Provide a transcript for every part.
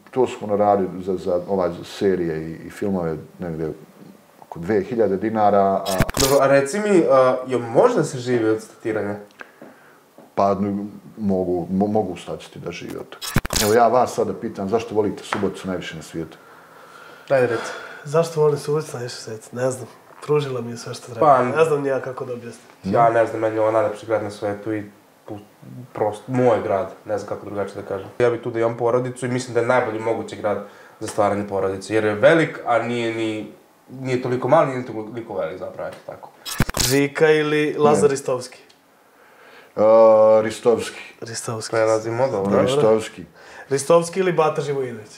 to smo naradili za serije i filmove negdje oko 2000 dinara. Dobro, a reci mi, jel može da se živi od statiranja? Pa mogu statisti da žive od toga. Evo ja vas sada pitam, zašto volite Suboticu najviše na svijetu? Daj reci. Zašto volim Suboticu najviše na svijetu? Ne znam. Pružila mi je sve što treba. Ne znam nija kako da objasnim. Ja ne znam, meni je ovo najlepši grad na svijetu i prosto moj grad, ne znam kako drugačije da kažem. Ja bih tu da imam porodicu i mislim da je najbolji mogući grad za stvaranje porodice, jer je velik, a nije toliko mali, nije toliko velik zapravo, tako. Zika ili Lazar Ristovski? Ristovski. Ristovski. Prelazimo, dobro. Ristovski. Ristovski ili Bata Živojinović?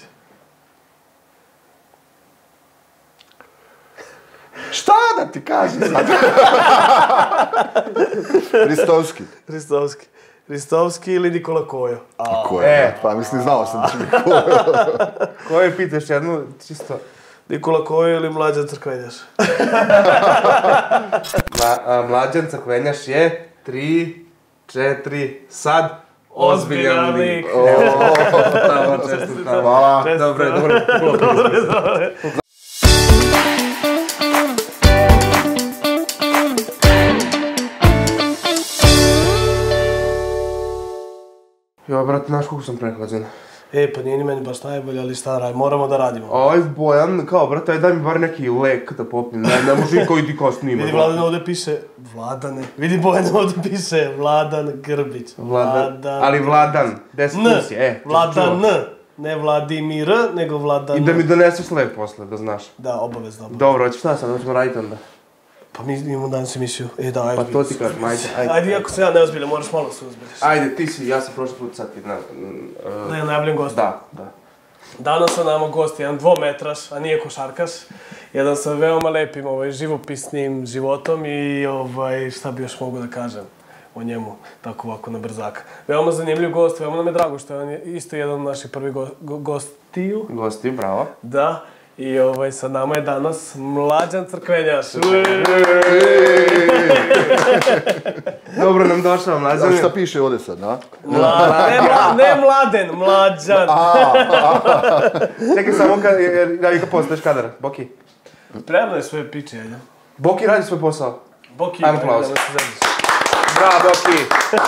Šta da ti kažem? Ristovski. Ristovski. Ristovski ili Nikola Kojo? Kojo, pa mislim znao sam da će mi Kojo. Kojo pitaš jednu, čisto... Nikola Kojo ili Mlađan Crkvenjaš? Mlađan Crkvenjaš je 3, 4, sad ozbiljan lik. Tamo, čestitam. Hvala. Dobre. Jo, brate, znaš koliko sam prehlađen. Pa nije ni meni baš najbolje, ali šta radim, moramo da radimo. Aj, Bojan, kao, brate, daj mi bar neki lek da popijem, ne može niko idi kao snima. Vidi, Vladan ovdje piše Vladane. Vidi, Bojan ovdje piše Vladan Grbić. Ali Vladan, des plus je, Vladan, ne Vladimir, nego Vladan. I da mi doneseš lek posle, da znaš. Da, obavezno. Dobro, hoćeš šta sad, hoćemo raditi onda? Pa mi imamo danas emisiju. Da, ajde. Pa to ti kažem, ajde. Ajde, iako se ja ne ozbiljam, moraš malo se ozbilješ. Ajde, ti si, ja sam prošli put sad ti, Da je najboljim gostom. Da. Danas sa nama gost jedan dvometraš, a nije košarkaš. Jedan sa veoma lepim živopisnim životom i šta bi još mogu da kažem o njemu, tako ovako na brzaka. Veoma zanimljiv gost, veoma nam je drago što je on isto jedan od naših prvih gostiju. Gostiju, bravo. Da. I sa nama je danas Mlađan Crkvenjaš. Dobro nam došao, Mlađan. A šta piše ovdje sad, da? Ne Mladen, Mlađan. Čekaj samo kad postaviš kadar, Boki. Premno je svoje piče, ajde. Boki radi svoj posao. Boki, ajmo aplauz. Bravo, Boki.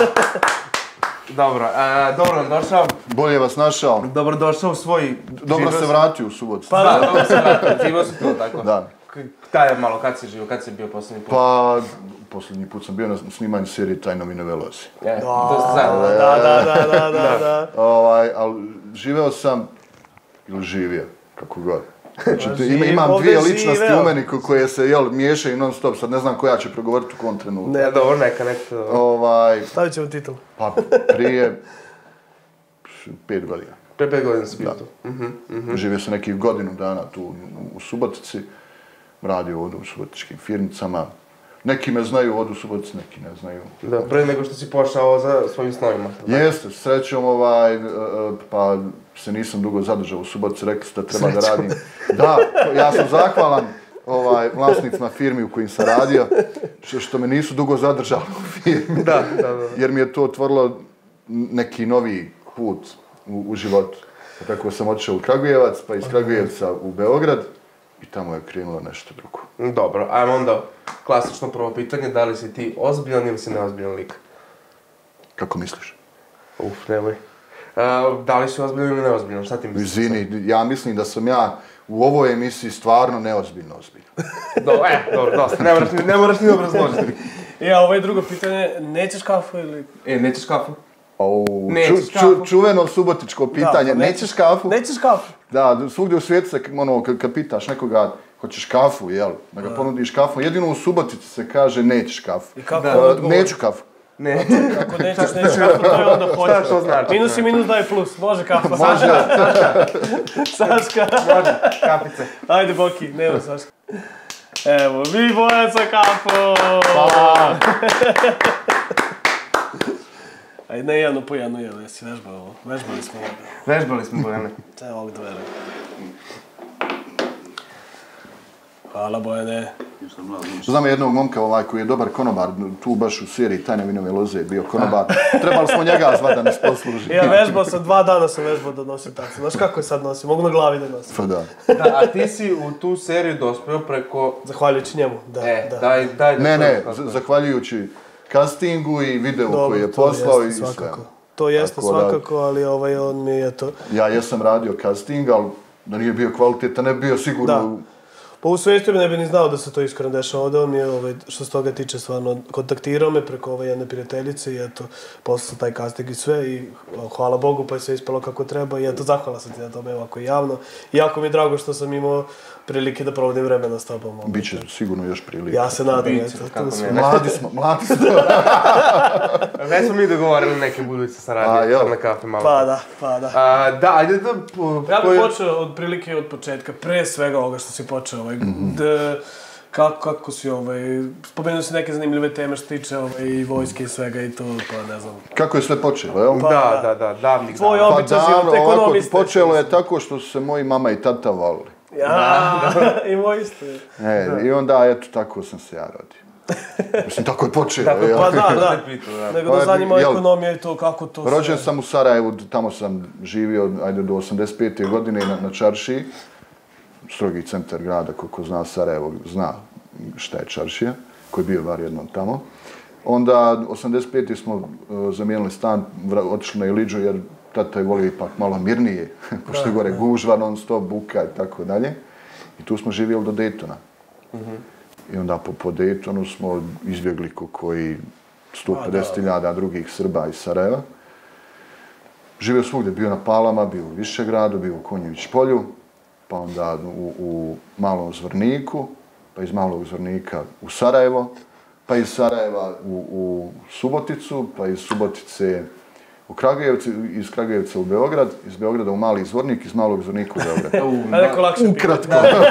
Dobro nam došao. Bolje vas našao. Dobro došao u svoj... Dobro se vratio u Suboticu. Pa da, dobro se vratio, živio si tu, tako? Da. Kad si živio, kad si bio posljednji put? Pa, posljednji put sam bio na snimanju serije Tajnovine Velozi. To ste zajedno. Da. Ali živeo sam, ili živio, kako god. Znači, imam dvije ličnosti u meni koje se, miješaju non stop, sad ne znam koja će progovoriti u kom trenutku. Ne, dobro, neka. Stavit ćemo titul. Pa, prije 5 godina. Prije 5 godina si bio tu. Živio sam nekih godinu dana tu u Subotici, radio ovdje u subotičkim firmicama. Neki me znaju ovdje u Subotici, neki ne znaju. Da, prije nego što si pošao za svojim snovima. Jeste, srećom, pa se nisam dugo zadržao u Subotici, rekli su da treba da radim. Da, ja sam zahvalan vlasnicima firmi u kojim sam radio, što me nisu dugo zadržali u firmi. Da. Jer mi je to otvorilo neki novi put u životu. Tako sam otišao u Kragujevac, pa iz Kragujevca u Beograd i tamo je krenulo nešto drugo. Dobro, ajmo onda klasično prvo pitanje, da li si ti ozbiljan ili si neozbiljan lik? Kako misliš? Nemoj. Da li si ozbiljan ili neozbiljan, šta ti misliš? Izvini, ja mislim da sam ja u ovoj emisiji stvarno neozbiljno ozbiljan. Dobro, dosta, ne moraš ni obrazložiti. Drugo pitanje, nećeš kafu ili... Nećeš kafu? Čuveno subotičko pitanje, nećeš kafu? Nećeš kafu? Da, svugdje u svijetu se, kad pitaš nekoga, hoćeš kafu, jel? Da ga ponudiš kafu, jedino u Subotici se kaže nećeš kafu. I kako odgovor? Neću kafu. Kako nećeš kafu, to je onda hoćeš. Šta to znači? Minus i minus daje plus, može kafa. Može. Saška. Može, kapice. Ajde, Boki, nema Saška. Evo, vi Bojan sa kafu! Hvala! Ajde, ne jedno po jedno, jesi vežbao ovo? Vežbali smo ovo. Vežbali smo, Bojane. Evo ovog dvere. Hvala Bojane. Znam jednog momka koji je dobar konobar, tu baš u seriji Tajne vinove loze bio konobar. Trebali smo njega zvat da nas posluži. Ja vežbao sam, 2 dana sam vežbao da nosim tacu. Znaš kako je sad nosim? Mogu na glavi da nosim. Pa da. Da, a ti si u tu seriju dospeo preko... Zahvaljujući njemu, da. Daj da... Ne, zahvaljujući castingu i videu koji je poslao i sve. To jeste svakako, ali on mi je to... Ja jesam radio casting, ali da nije bio kvalitetan, ne bi bio sigurno... Pa u sve isto ne bi ni znao da se to iskreno dešava ovdje. On mi je, što se toga tiče, stvarno kontaktirao me preko jedne prijateljice i eto, poslao taj casting i sve i hvala Bogu pa je sve ispalo kako treba i eto, zahvala sam ti na tome ovako javno. I jako mi je drago što sam imao prilike da provodim vremena s tobom. Biće sigurno još prilike. Ja se nadam, eto. Mladi smo. Već smo mi dogovorili neke buduće saradnje, na kafe malo. Pa da. Da, ajde da... Ja bih počeo od prilike od početka, pre svega ovoga što si počeo. Kako si, spomenuo si neke zanimljive teme što tiče i vojske i svega i to, pa ne znam. Kako je sve počelo, jel? Da, davnih. Tvoj običan život, ekonomiste. Počelo je tako što su se moji mama i tata volili. I moji isto. I onda, eto, tako sam se ja rodio. Mislim, tako je počelo. Pa da. Nego da zanima ekonomija i to, kako to sve... Rođen sam u Sarajevu, tamo sam živio, do 85. godine na Čaršiji. Strogi centar grada, koliko zna Sarajevo, zna šta je Čaršija, koji je bio bar jednom tamo. Onda, 85. smo zamijenili stan, otišli na Iliđu, jer tata je volio ipak malo mirnije, pošto je gore gužva, non stop, buka i tako dalje. I tu smo živjeli do Daytona. I onda po Daytonu smo izbjegli koji 150.000 drugih Srba iz Sarajeva. Živio svugdje, bio na Palama, bio u Višegradu, bio u Konjević polju, pa onda u Malom Zvorniku, pa iz Malog Zvornika u Sarajevo, pa iz Sarajeva u Suboticu, pa iz Subotice u Kragujevcu, iz Kragujevca u Beograd, iz Beograda u Mali Zvornik, iz Malog Zvornika u Beograd. Ukratko.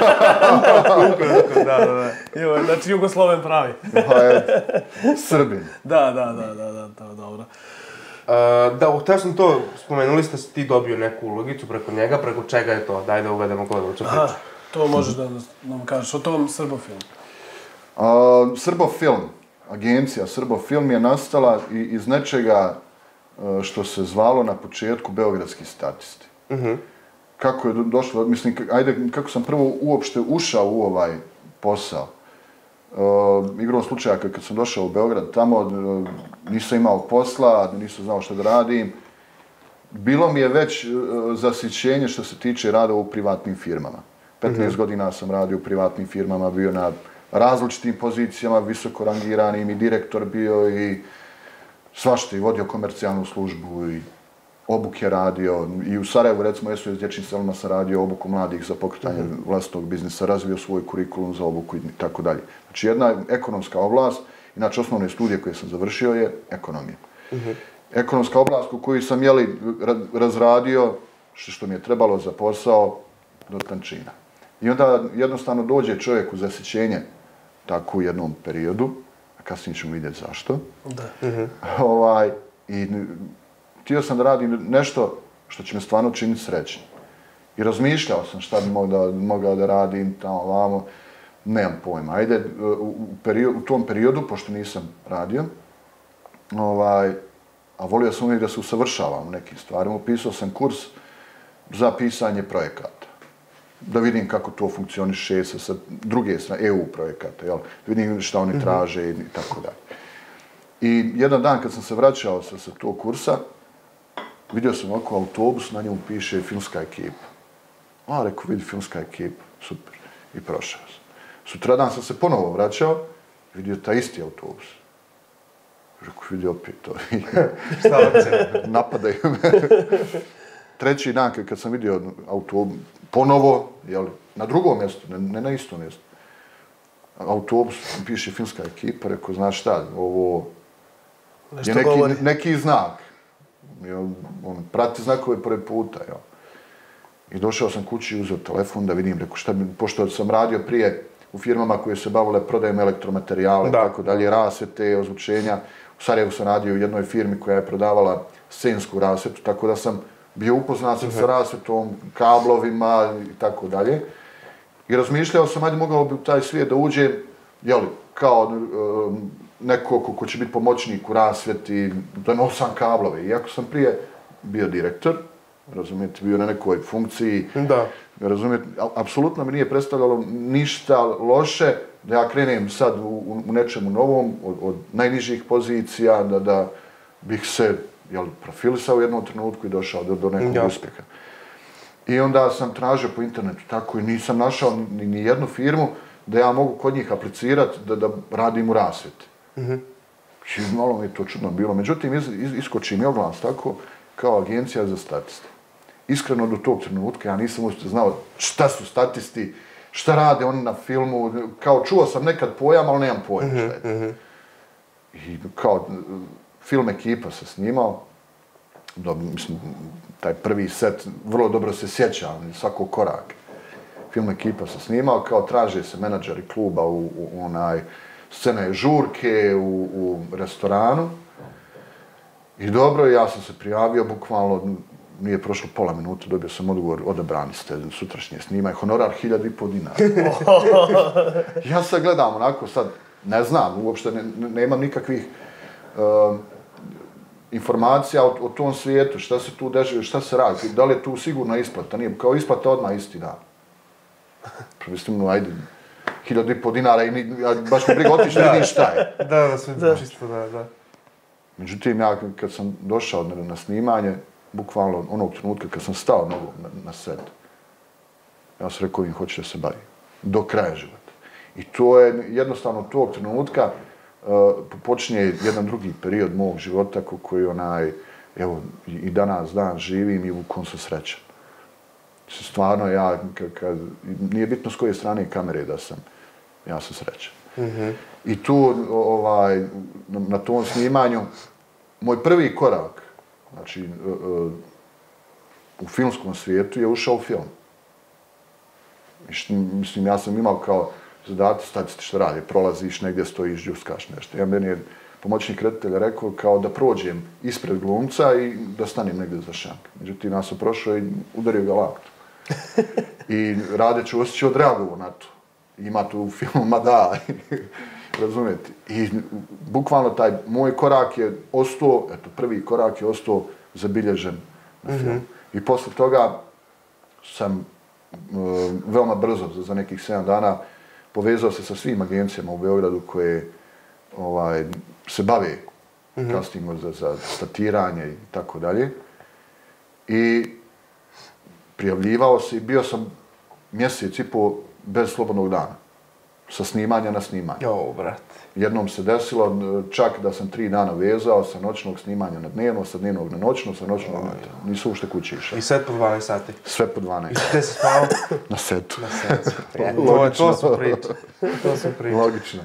Da. Znači Jugosloven pravi. Srbin. Da, dobro. Da, htio sam to, spomenuli ste ti dobio neku ulogicu preko njega, preko čega je to? Daj da uvedemo gledaličnu priču. To možeš da nam kažeš, o tom Srbofilm. Srbofilm, agencija Srbofilm je nastala iz nečega što se zvalo na početku Beogradski statisti. Kako je došlo, mislim, kako sam prvo uopšte ušao u ovaj posao. Igrom slučaja, kad sam došao u Beograd, tamo nisam imao posla, nisam znao što da radim. Bilo mi je već zasićenje što se tiče rada u privatnim firmama. 15 godina sam radio u privatnim firmama, bio na različitim pozicijama, visoko rangiranim i direktor bio i svašta, i vodio komercijalnu službu i obuke radio. I u Sarajevu, recimo, SOS dječjim selima sam radio obuku mladih za pokretanje vlastnog biznisa, razvio svoj kurikulum za obuku i tako dalje. Znači, jedna ekonomska oblast, inače osnovne studije koje sam završio je ekonomija. Ekonomska oblast u kojoj sam razradio što mi je trebalo za posao do tančina. I onda jednostavno dođe čovjek u zasićenje tako u jednom periodu, a kasnije ćemo vidjeti zašto. I htio sam da radim nešto što će me stvarno činiti srećnim. I razmišljao sam šta bi mogao da radim tamo ovamo, nemam pojma. Ajde, u tom periodu, pošto nisam radio, a volio sam uvijek da se usavršavam u nekim stvarima, upisao sam kurs za pisanje projekata. Da vidim kako to funkcioniše sa druge strane, EU projekata, da vidim šta oni traže i tako dalje. I jedan dan kad sam se vraćao sa tog kursa, vidio sam ovako autobus, na njemu piše filmska ekipa. Rekao, vidi, filmska ekipa, super. I prošao sam. Sutradan sam se ponovo vraćao, vidio taj isti autobus. Rekao, vidi opet to. Šta hoće? Napadaju me. Treći dan kad sam vidio autobus, ponovo, na drugom mjestu, ne na istom mjestu. Autobus, piše filmska ekipa, rekao, znaš šta, ovo je neki znak. Prati znakove pored puta. I došao sam kući i uzeo telefon da vidim, rekao, šta bi, pošto sam radio prije u firmama koje se bavile prodajem elektromaterijale, tako dalje, rasvete, ozvučenja. U Sarajevu sam radio u jednoj firmi koja je prodavala scensku rasvetu, tako da sam bio upoznat sa rasvetom, kablovima i tako dalje. I razmišljao sam, ajde mogao bi u taj svijet da uđem, jeli, kao neko ko će biti pomoćnik u rasvjeti, da nosam kablove. Iako sam prije bio direktor, razumijete, bio na nekoj funkciji, Da. razumijete, apsolutno mi nije predstavljalo ništa loše da ja krenem sad u nečemu novom, od najnižih pozicija, da bih se profilisao u jednom trenutku i došao do nekog uspjeha. I onda sam tražio po internetu tako i nisam našao ni jednu firmu da ja mogu kod njih aplicirati da radim u rasvjeti. Malo mi je to čudno bilo. Međutim, iskoči mi oglas tako kao agencija za statiste. Iskreno do tog trenutka ja nisam uopšte znao šta su statisti, šta rade oni na filmu. Kao čuo sam nekad pojam, ali nemam pojma šta je. I kao film Ekipa se snimao. Mislim, taj prvi set, vrlo dobro se sjećam, svakog koraka. Film Ekipa se snimao, kao traže se menadžeri kluba u scene žurke u restoranu. I dobro, ja sam se prijavio, bukvalno nije prošlo pola minuta, dobio sam odgovor, odabrani ste sutrašnje snimanje, honorar 1.500 dinara. Ja sad gledam onako, sad ne znam, uopšte nemam nikakvih informacija o tom svijetu, šta se tu dešava, šta se radi, da li je tu sigurna isplata, nije kao isplata odmah isti dan. Mislim, no ajde, 1.500 dinara i baš mi briga otići, vidim šta je. Da, sve čisto, da. Međutim, ja kad sam došao na snimanje, bukvalno onog trenutka kad sam stao na set, ja sam rekao im hoću da se bavim. Do kraja života. I to je jednostavno tog trenutka počinje jedan drugi period mog života koji evo, i danas dan živim i u kom sam srećan. Stvarno, ja, nije bitno s koje strane kamere da sam, ja sam srećan. I tu, na tom snimanju, moj prvi korak, znači, u filmskom svijetu je ušao u film. Mislim, ja sam imao kao zadatak, statisti što radi, prolaziš negdje, stojiš, džuskaš nešto. Ja meni je pomoćnik reditelja rekao kao da prođem ispred glumca i da stanem negdje za šank. Međutim, ja sam prošao i udario ga laktu. I Rade Ćosić je odreagovao na to. Ima tu u filmu, ma da, razumijete. I bukvalno taj moj korak je ostao, eto, prvi korak je ostao zabilježen na film. I posle toga sam veoma brzo, za nekih 7 dana, povezao se sa svim agencijama u Beogradu koje se bave castingom za statiranje i tako dalje. I prijavljivao se i bio sam mjesec i po bez slobodnog dana. Sa snimanja na snimanje. Jo, brate. Jednom se desilo čak da sam 3 dana vezao sa noćnog snimanja na dnevno, sa dnevnog na noćno, sa noćnog na dnevno. Nisu uopšte kući išao. I set po 12 sati? Sve po 12. I gde si spao? Na setu. Na setu. To su priče. Logično.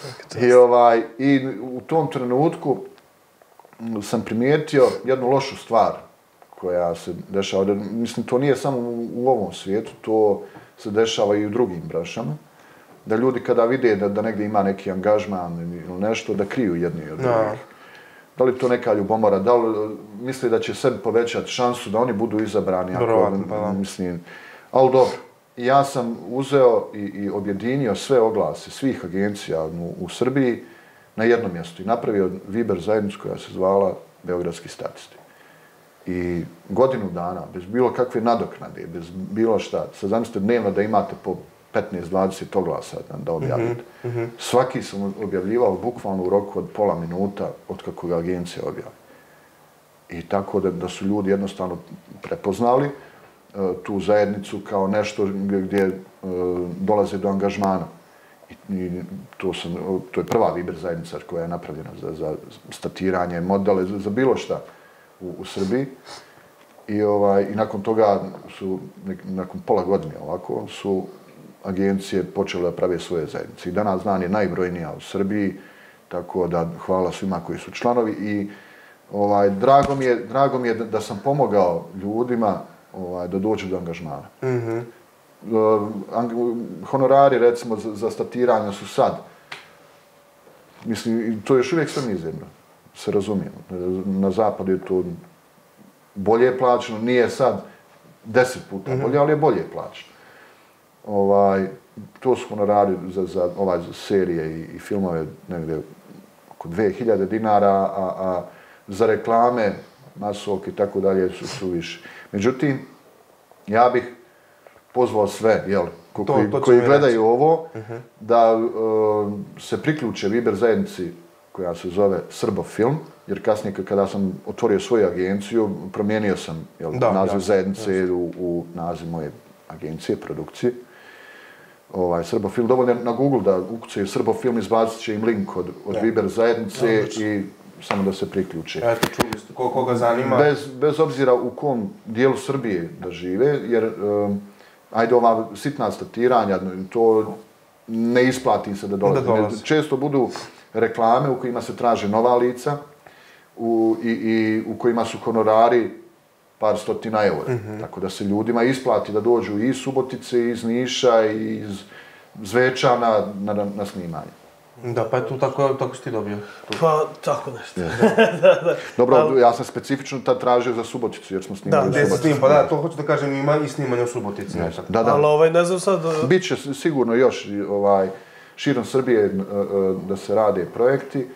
I u tom trenutku sam primijetio jednu lošu stvar koja se dešava. Mislim, to nije samo u ovom svijetu, to se dešava i u drugim branšama. Da ljudi kada vide da negdje ima neki angažman ili nešto, da kriju jedni od drugih. Da li to neka ljubomora, da li misli da će sebi povećati šansu da oni budu izabrani. Mislim, ali dobro. Ja sam uzeo i objedinio sve oglase svih agencija u Srbiji na jednom mjestu i napravio Viber zajednicu koja se zvala Beogradski statisti. I godinu dana, bez bilo kakve nadoknade, bez bilo šta, sad zamislite dnevno da imate po 15-20 oglasa da objavite. Svaki sam objavljivao bukvalno u roku od pola minuta od kako ga agencija objavi. I tako da su ljudi jednostavno prepoznali tu zajednicu kao nešto gdje dolaze do angažmana. I to je prva Viber zajednica koja je napravljena za statiranje, modele, za bilo šta u Srbiji. I nakon toga su, nakon pola godine ovako, su agencije počele da prave svoje zajednice. I danas dan je najbrojnija u Srbiji, tako da hvala svima koji su članovi. I drago mi je da sam pomogao ljudima da dođu do angažmana. Honorari, recimo, za statiranje su sad. Mislim, to je još uvijek sve nizemno, se razumijemo. Na zapadu je to bolje plaćeno, nije sad 10 puta bolje, ali je bolje plaćeno. to su honorari za serije i filmove negdje oko 2000 dinara, a za reklame, masovke i tako dalje su više. Međutim, ja bih pozvao sve, koji gledaju ovo, da se priključe Viber zajednici koja se zove Srbofilm, jer kasnije kada sam otvorio svoju agenciju, promijenio sam naziv zajednice u naziv moje agencije, produkcije. Srbofilm, dovoljno na Google da ukucaju Srbofilm, izbacit će im link od Viber zajednice i samo da se priključe. Eto, čuli ste, koga zanima. Bez obzira u kom dijelu Srbije da žive, jer ajde ova sitna statiranja, to ne isplati se da dolaze. Često budu reklame u kojima se traže nova lica i u kojima su honorari par stotina eura. Tako da se ljudima isplati da dođu i iz Subotice, iz Niša, i iz Zvečana na snimanje. Da, pa tu tako si ti dobio. Pa, tako nešto. Dobro, ja sam specifično tad tražio za Suboticu, jer smo snimali u Subotici. Pa da, to hoću da kažem, ima i snimanje u Subotici. Da. Ali ne znam sad... Biće sigurno još širom Srbije da se rade projekti.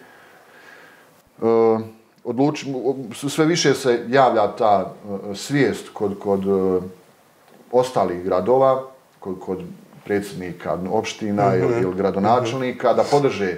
Sve više se javlja ta svijest kod ostalih gradova, kod predsjednika opština ili gradonačelnika, da podrže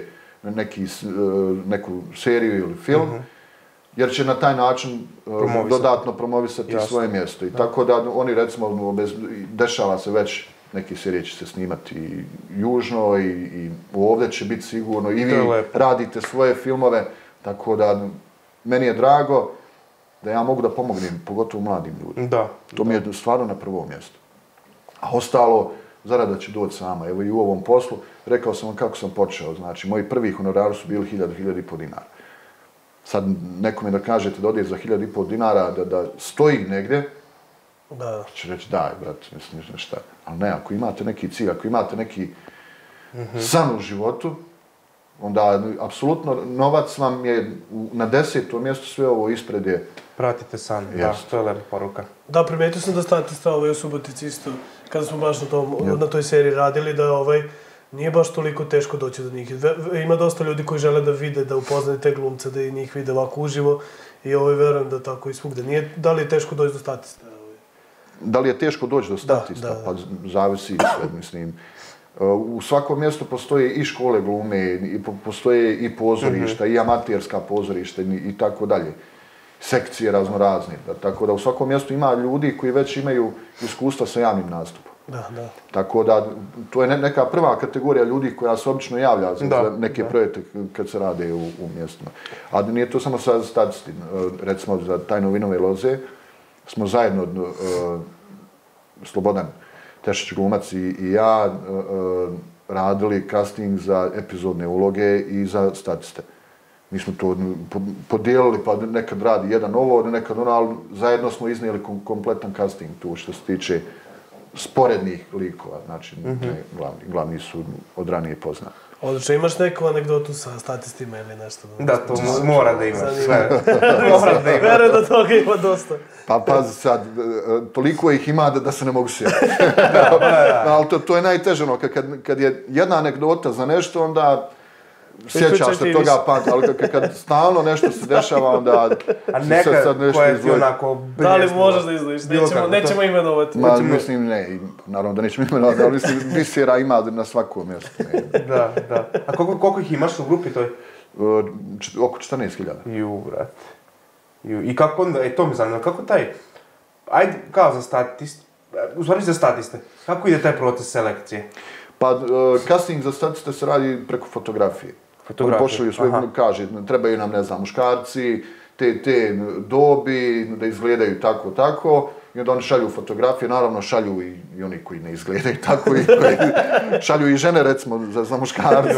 neku seriju ili film, jer će na taj način dodatno promovisati svoje mjesto. I tako da oni, recimo, dešava se već, neke serije će se snimati i južno i ovdje će biti sigurno, i vi radite svoje filmove, tako da meni je drago da ja mogu da pomognem, pogotovo mladim ljudima. To mi je stvarno na prvom mjestu. A ostalo, zarada će doći sama. Evo i u ovom poslu, rekao sam vam kako sam počeo. Znači, moji prvi honorari su bili 1000-1500 dinara. Sad nekome da kažete da odeš za 1500 dinara, da stoji negdje, će reći daj, brate, mislim šta. Ali ne, ako imate neki cilj, ako imate neki san u životu, onda apsolutno novac vam je na 10. mjestu, sve ovo ispred je. Pratite san, da, to je lepa poruka. Da, primijetio sam da statista u Subotici isto, kada smo baš na toj seriji radili, da nije baš toliko teško doći do njih. Ima dosta ljudi koji žele da vide, da upoznaju te glumce, da i njih vide ovako uživo i verujem da tako i svugde. Da li je teško doći do statista? Da li je teško doći do statista? Pa zavisi sve, mislim. U svakom mjestu postoje i škole glume, postoje i pozorišta, i amaterska pozorišta i tako dalje. Sekcije raznorazne. Tako da u svakom mjestu ima ljudi koji već imaju iskustva sa javnim nastupom. Tako da to je neka prva kategorija ljudi koja se obično javlja za neke projekte kad se rade u mjestima. A nije to samo sa statisti. Recimo za Tajnu vinove loze smo zajedno, Slobodan Tešić glumac i ja, radili casting za epizodne uloge i za statiste. Mi smo to podijelili, pa nekad radi jedan ovo, nekad ono, ali zajedno smo iznijeli kompletan casting tu što se tiče sporednih likova, znači glavni su od ranije poznati. Odlično, imaš neku anegdotu sa statistima ili nešto? Da, to mora da imaš. Mora da imaš. Verujem da toga ima dosta. Pa pazi sad, toliko ih ima da se ne mogu sjetiti. Ali to je najteže, kad je jedna anegdota za nešto, onda sjećaš se toga, ali kad stalno nešto se dešava, onda se sad nešto izdvoji. Da li možeš da izdvojiš? Nećemo imenovati. Mislim, ne, naravno da nećemo imenovati, ali mislim, bisera ima na svakom mjestu. Da. A koliko ih imaš u grupi toj? Oko 14.000. Ju, brat. I kako onda, to mi zanima, kako taj, ajde, kao za statiste, u stvari za statiste, kako ide taj proces selekcije? Pa, casting za statiste se radi preko fotografije. Oni pošalju svoj, kaže, trebaju nam, ne znam, muškarci, te dobi, da izgledaju tako, i onda oni šalju fotografije, naravno šalju i oni koji ne izgledaju tako, i koji šalju i žene, recimo, za muškarce.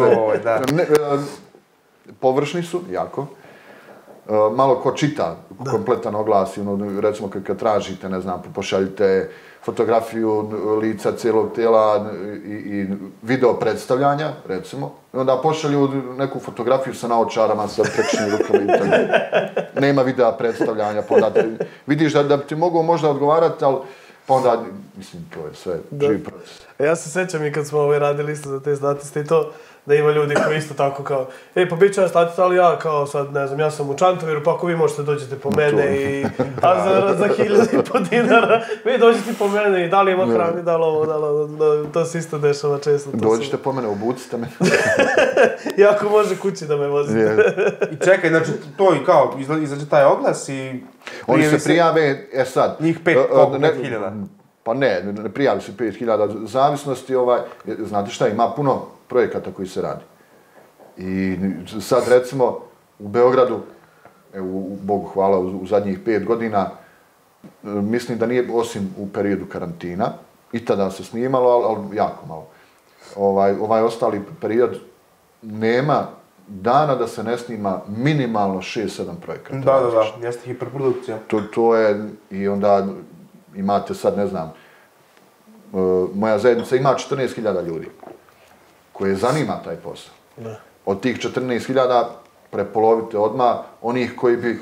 Površni su, jako. Malo ko čita kompletan oglas, recimo kad tražite, ne znam, pošaljite fotografiju lica, cijelog tijela i video predstavljanja, recimo, i onda pošalju neku fotografiju sa naočarama, sa prekršnim rukama i tako. Nema videa predstavljanja, vidiš da bi ti mogao možda odgovarati, ali Pa onda, mislim, to je sve živi proces. Ja se sjećam i kad smo radili isto za te statiste i to, da ima ljudi koji isto tako kao, pa bit ću ja statista, ali ja kao sad, ne znam, ja sam u Čantaviru, pa ako vi možete dođete po mene a za 1.500 dinara, vi dođete po mene i da li ima hrani, da li ovo, to se isto dešava često. Dođite po mene, obucite me. I ako može kući da me vozite. I čekaj, znači to i kao, izađe taj oglas i... Oni se prijave, sad... Njih 5.000. Pa ne prijavi se 5.000, zavisnosti, znate šta, ima puno projekata koji se radi. I sad recimo u Beogradu, evo, Bogu hvala, u zadnjih 5 godina, mislim da nije, osim u periodu karantina, i tada se snimalo, ali jako malo. Ovaj ostali period nema dana da se ne snima minimalno 6-7 projekata. Da, jeste hiperprodukcija. To je, i onda imate sad, ne znam, moja zajednica ima 14.000 ljudi koje zanima taj posao. Da. Od tih 14.000 prepolovite odmah onih koji bi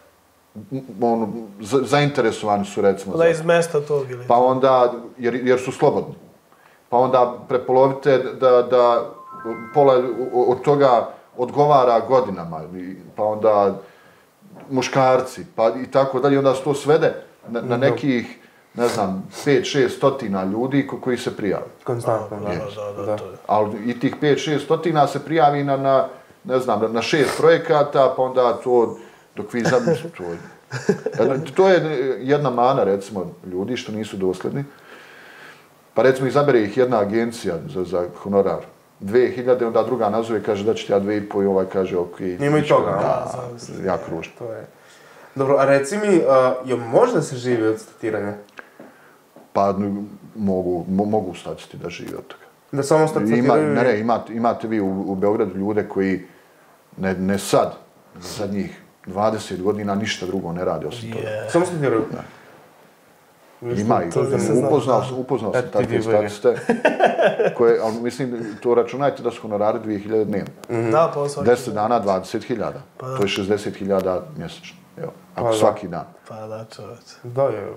zainteresovani su, recimo. Da iz mesta tog ili... Pa onda, jer su slobodni. Pa onda prepolovite da pola od toga odgovara godinama, pa onda muškarci, pa i tako dalje, onda se to svede na nekih, ne znam, 5-600 ljudi koji se prijavi. Konstantno, da. Ali i tih 5-600 se prijavi na 6 projekata, pa onda to, dok vi zamislite, to je jedna mana, recimo, ljudi što nisu dosledni. Pa recimo izabere ih jedna agencija za honorar. 2.000, onda druga nazove, kaže da će ti ja 2.500 i ovaj kaže ok. Ima i toga, da, jako ružno. Dobro, a reci mi, je možda se živi od statiranja? Pa mogu statisti da žive od toga. Da samo statiraju? Ne, imate vi u Beogradu ljude koji ne sad, zadnjih 20 godina ništa drugo ne rade osim toga. Samo statiraju? Da. Ima i upoznao sam takve statiste, ali mislim, to računajte da su honorari 2.000 dnevno. Da, pa svaki 10 dana 20.000, to je 60.000 mjesečno, evo, ako svaki dan. Pa da, čovječ. Da, je.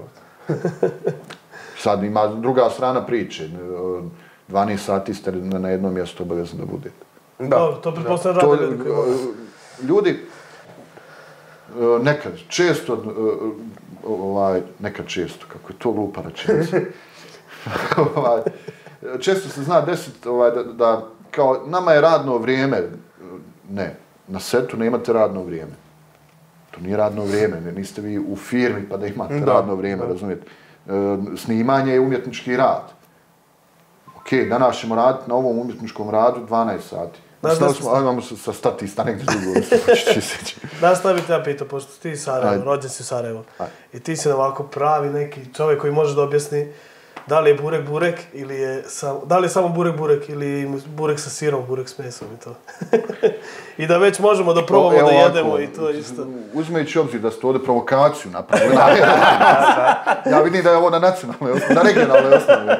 Sad ima druga strana priče, 12 sati ste na jednom mjestu obavezno da budete. Da, to pretpostavljam rade ljudi koji vole. Ljudi, nekad, često, kako je to glupa rečenica. Često se zna desiti da kao nama je radno vrijeme, ne, na setu ne imate radno vrijeme. To nije radno vrijeme, niste vi u firmi pa da imate radno vrijeme, razumijete. Snimanje je umjetnički rad. Ok, danas ćemo raditi na ovom umjetničkom radu 12 sati. Imamo sa statista negdje drugo. Nastavite ja pitao, pošto ti iz Sarajeva, rođen si u Sarajevu. I ti si ovako pravi neki čovjek koji može da objasni da li je burek ili je da li je samo burek ili burek sa sirom, burek s mesom i to. I da već možemo da probamo da jedemo i to isto. Uzmejući obzir da ste ovdje provokaciju napravili. Ja vidim da je ovo na nacionalnoj osnovi, na regionalnoj osnovi.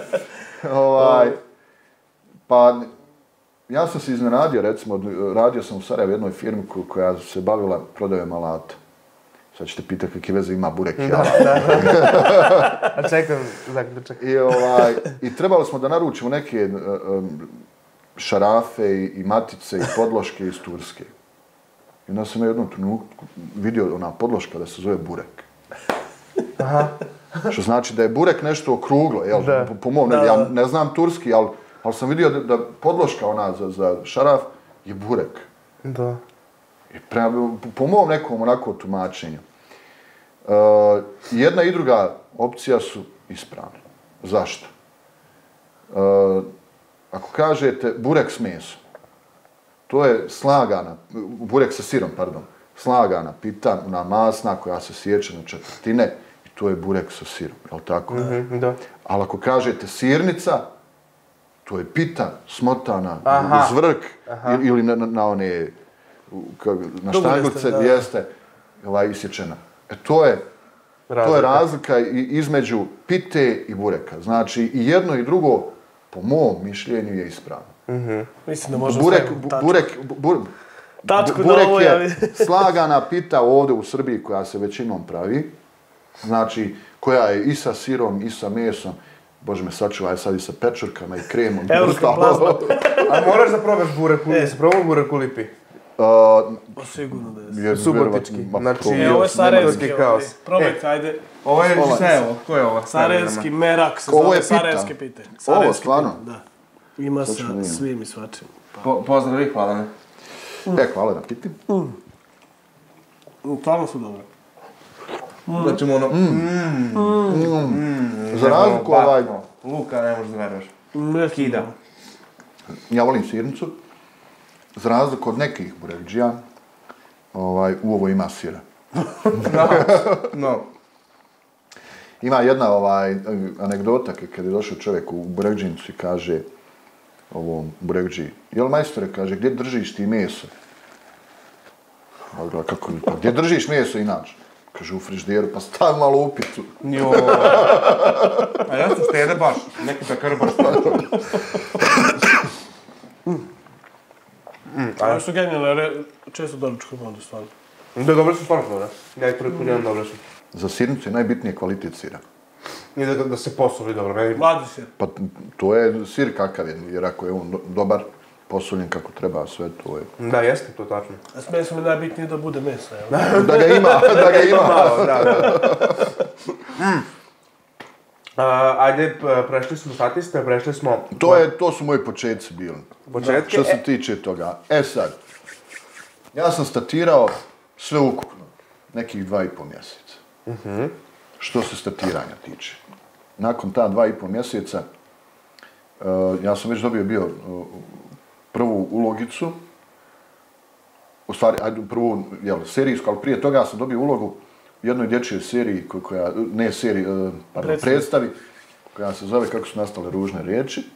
Pa, ja sam se iznenadio, recimo, radio sam u Sarajevu jednoj firmi koja se bavila prodajom alata. Sad ćete pitati kakve veze ima burek i alat. A čekam, zaključak. I trebali smo da naručimo neke šarafe i matice i podloške iz Turske. I onda sam u jednom trenutku vidio ona podloška da se zove burek. Aha. Što znači da je burek nešto okruglo, jel? Po mom, ja ne znam turski, ali sam vidio da podloška ona za šaraf je burek. Da. I po mom nekom onako tumačenju. Jedna i druga opcija su ispravne. Zašto? Ako kažete burek s mesom, to je slagana, burek sa sirom, pardon, slagana pita, ona masna koja se sječe na četvrtine i to je burek sa sirom, je li tako? Da. Ali ako kažete sirnica, to je pita smotana uz vrk ili na one, na štanglice jeste isječena. To je razlika između pite i bureka. Znači i jedno i drugo, po mom mišljenju, je ispravno. Mislim da možemo staviti tačku. Burek je slagana pita ovdje u Srbiji koja se većinom pravi. Znači, koja je i sa sirom, i sa mesom. Bože me sačuvaj, sad i sa pečurkama i kremom. Evropska plazma. A moraš da probaš burek u lipi. Jesi probao burek u lipi? Sigurno da je. Subotički. Znači, Ovo je sarajevski, kaos. probajte, ajde. Ovo je, šta je ovo? Ko je ovo? Sarajevski merak se Ovo zove, je pita. sarajevske pite. Ovo, Sarajevske stvarno? pite, da. Ima sa Točno vidim. svim i svačim. Pozdrav i hvala ne. Hvala na piti. Stvarno su dobre. Znači ono... Za razliku Luka ne možeš da veruješ. Kida. ja volim sirnicu. Za razliku od nekih burekdžija, u ovo ima sira. No. Ima jedna anegdota kad je došao čovjek u burekdžinicu i kaže ovom burekdži, jel majstore, kaže, gdje držiš ti meso? Kako, pa gdje držiš meso inače? Kaže, u frižderu, pa stavi malo upicu. Jo. A ja sam štede baš, neki pekar baš plaćao. Ovo su genijalne, često doručkam onda stvarno. Da, dobro su stvarno dobre. Ja ih prvi put jedan dobro su. Za sirnicu je najbitnije kvalitet sira. I da se posoli dobro. Mladi sir. Pa to je sir kakav je, jer ako je on dobar, posoljen kako treba, sve to je. Da, jeste to tačno. A s mesom je najbitnije da bude meso, jel? Da ga ima, da ga ima. Malo, da. Ajde, prešli smo statiste, prešli smo... To su moji početci bili. Početke? Što se tiče toga. Sad, ja sam statirao sve ukupno, nekih 2,5 mjeseca. Što se statiranja tiče. Nakon ta 2,5 mjeseca, ja sam već dobio bio prvu ulogicu, u stvari, prvu serijsku, ali prije toga sam dobio ulogu u jednoj dječjoj seriji, predstavi, koja se zove Kako su nastale ružne riječi,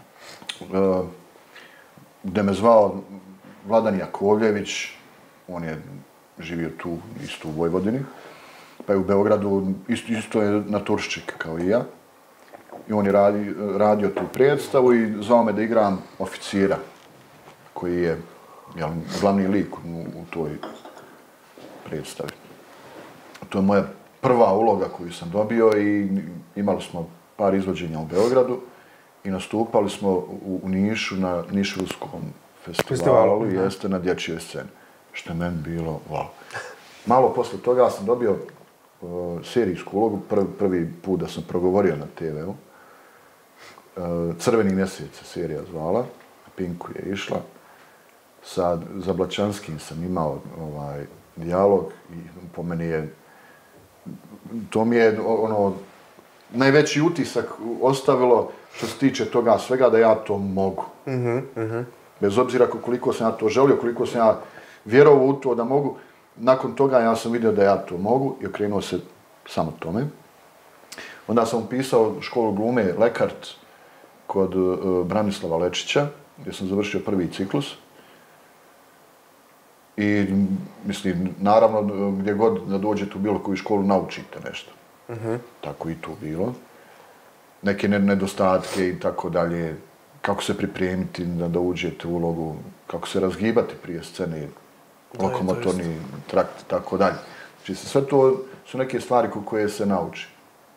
gdje me zvao Vladan Jakovljević, on je živio tu, isto u Vojvodini, pa je u Beogradu, isto je naturščik kao i ja. I on je radio tu predstavu i zvao me da igram oficira, koji je glavni lik u toj predstavi. To je moja prva uloga koju sam dobio i imali smo par izvođenja u Beogradu i nastupali smo u Nišu na Nišvilskom festivalu, jeste na dječjoj sceni. Što je meni bilo wow. Malo posle toga sam dobio serijsku ulogu, prvi put da sam progovorio na TV-u. Crveni mjesec se serija zvala, na Pinku je išla. Sa Zablačanskim sam imao dijalog i po meni je, to mi je najveći utisak ostavilo što se tiče toga svega da ja to mogu. Bez obzira koliko sam ja to želio, koliko sam ja vjerovao u to da mogu, nakon toga ja sam vidio da ja to mogu i okrenuo se samo tome. Onda sam upisao školu glume Lekart kod Branislava Lečića, gdje sam završio prvi ciklus. I, mislim, naravno, gdje god da dođete u bilo koju školu, naučite nešto. Tako i tu bilo. Neke nedostatke i tako dalje, kako se pripremiti da uđete u ulogu, kako se razgibati prije scene, lokomotorni trakt i tako dalje. Znači, sve to su neke stvari koje se nauči.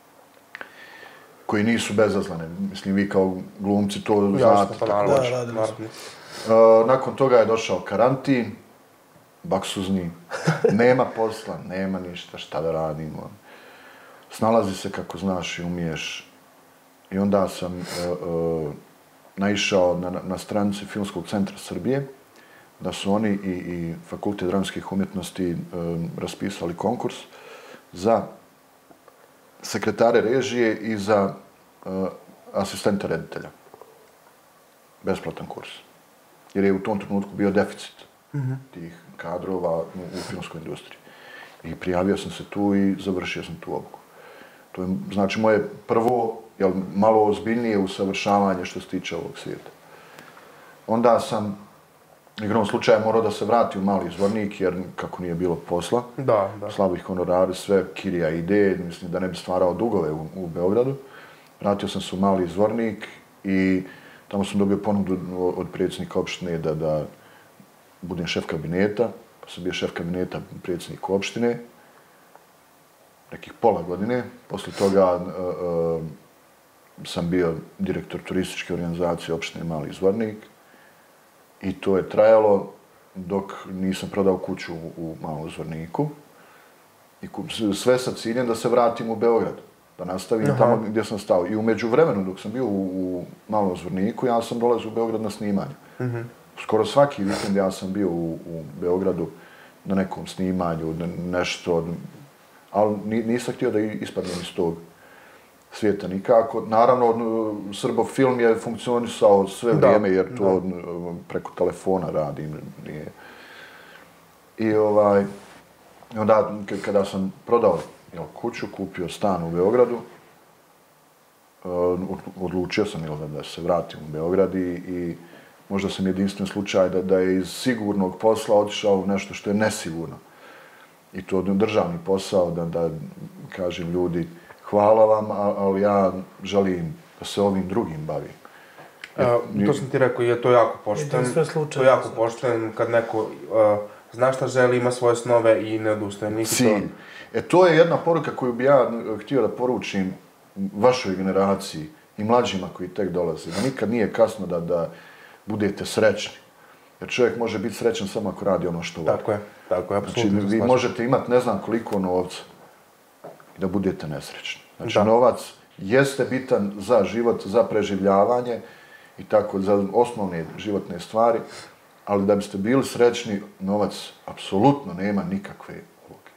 Koji nisu bezazlene. Mislim, vi kao glumci to znate također. Nakon toga je došao karantin, baksuzni, nema posla, nema ništa, šta da radimo. Snalazi se kako znaš i umiješ. I onda sam naišao na stranici Filmskog centra Srbije, da su oni i Fakultet dramskih umjetnosti raspisali konkurs za sekretare režije i za asistenta reditelja. Besplatan kurs. Jer je u tom trenutku bio deficit tih kadrova u filmskoj industriji. I prijavio sam se tu i završio sam tu obuku. To je, znači, moje prvo, malo ozbiljnije usavršavanje što se tiče ovog svijeta. Onda sam, igrom slučaja, morao da se vrati u Mali Zvornik, jer kako nije bilo posla, slabih honorari, sve, kirija ide, mislim da ne bi stvarao dugove u Beogradu. Vratio sam se u Mali Zvornik i tamo sam dobio ponudu od predsjednika opštine da budem šef kabineta, pa sam bio šef kabineta predsjednika opštine. nekih pola godine. Poslije toga sam bio direktor turističke organizacije opštine Mali Zvornik i to je trajalo dok nisam prodao kuću u Malom Zvorniku. I sve sa ciljem da se vratim u Beograd, da nastavim tamo gdje sam stao. I u međuvremenu, dok sam bio u Malom Zvorniku, ja sam dolazio u Beograd na snimanje. Skoro svaki vikend ja sam bio u Beogradu na nekom snimanju, nešto, ali nisam htio da ispadnem iz tog svijeta nikako. Naravno, Srbofilm je funkcionisao sve vrijeme, jer to preko telefona radim. I onda, kada sam prodao kuću, kupio stan u Beogradu, odlučio sam da se vratim u Beograd i možda sam jedinstven slučaj da je iz sigurnog posla otišao u nešto što je nesigurno. I to državni posao, da kažem ljudi, hvala vam, ali ja želim da se ovim drugim bavim. To sam ti rekao, je to jako pošteno. To je jako pošteno kad neko zna šta želi, ima svoje snove i ne odustaje. Cilj. To je jedna poruka koju bi ja htio da poručim vašoj generaciji i mlađima koji tek dolaze. Da nikad nije kasno da budete srećni. Jer čovjek može biti srećan samo ako radi ono što voli. Tako je, apsolutno. Znači, vi možete imati ne znam koliko novca i da budete nesrećni. Znači, novac jeste bitan za život, za preživljavanje i tako, za osnovne životne stvari, ali da biste bili srećni, novac apsolutno nema nikakve uloge.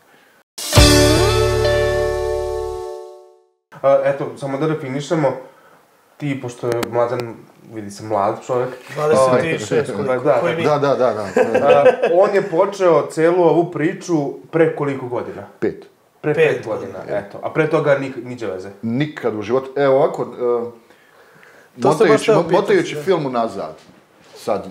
Eto, samo da definišemo, ti, pošto je Mladen, vidi se mlad čovjek. 26, koji mi? Da. On je počeo celu ovu priču pre koliko godina? 5. Pre 5 godina, eto. A pre toga niđe veze? Nikad u životu. Evo ovako, motajući film unazad, sad,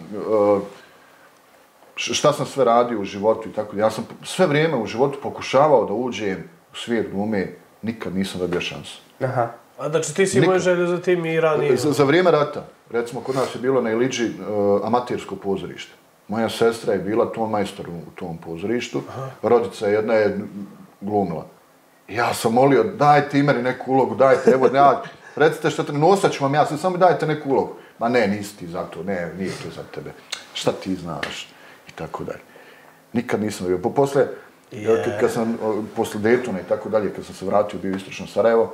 šta sam sve radio u životu i tako, ja sam sve vrijeme u životu pokušavao da uđem u svijet glume, nikad nisam dobio šansu. A znači ti si imao želju za tim i ranije? Za vrijeme rata, recimo kod nas je bilo na Iliđi amatersko pozorište. Moja sestra je bila tonmajstor u tom pozorištu, rodica jedna je glumila. Ja sam molio, dajte i meni neku ulogu, dajte, evo, recite što te nosat ću vam, ja sam samo dajte neku ulogu. Ma ne, nisi ti za to, ne, nije to za tebe. Šta ti znaš? I tako dalje. Nikad nisam bio. Kad sam, posle Daytona i tako dalje, kad sam se vratio, bio istočno Sarajevo,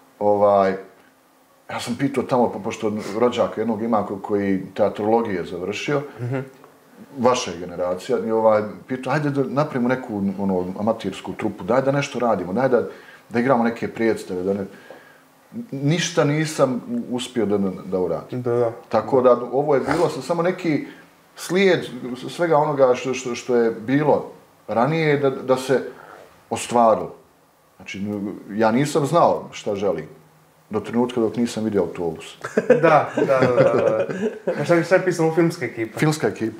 ja sam pitao tamo, pošto rođaka jednog ima koji teatrologije završio, vaša je generacija, i pitao, ajde da napravimo neku amatersku trupu, daj da nešto radimo, daj da igramo neke predstave, ništa nisam uspio da uradim. Tako da ovo je bilo samo neki slijed svega onoga što je bilo ranije da se ostvarilo. Znači, ja nisam znao šta želim do trenutka dok nisam vidio autobus. Da. Šta je pisalo filmska ekipa? Filmska ekipa.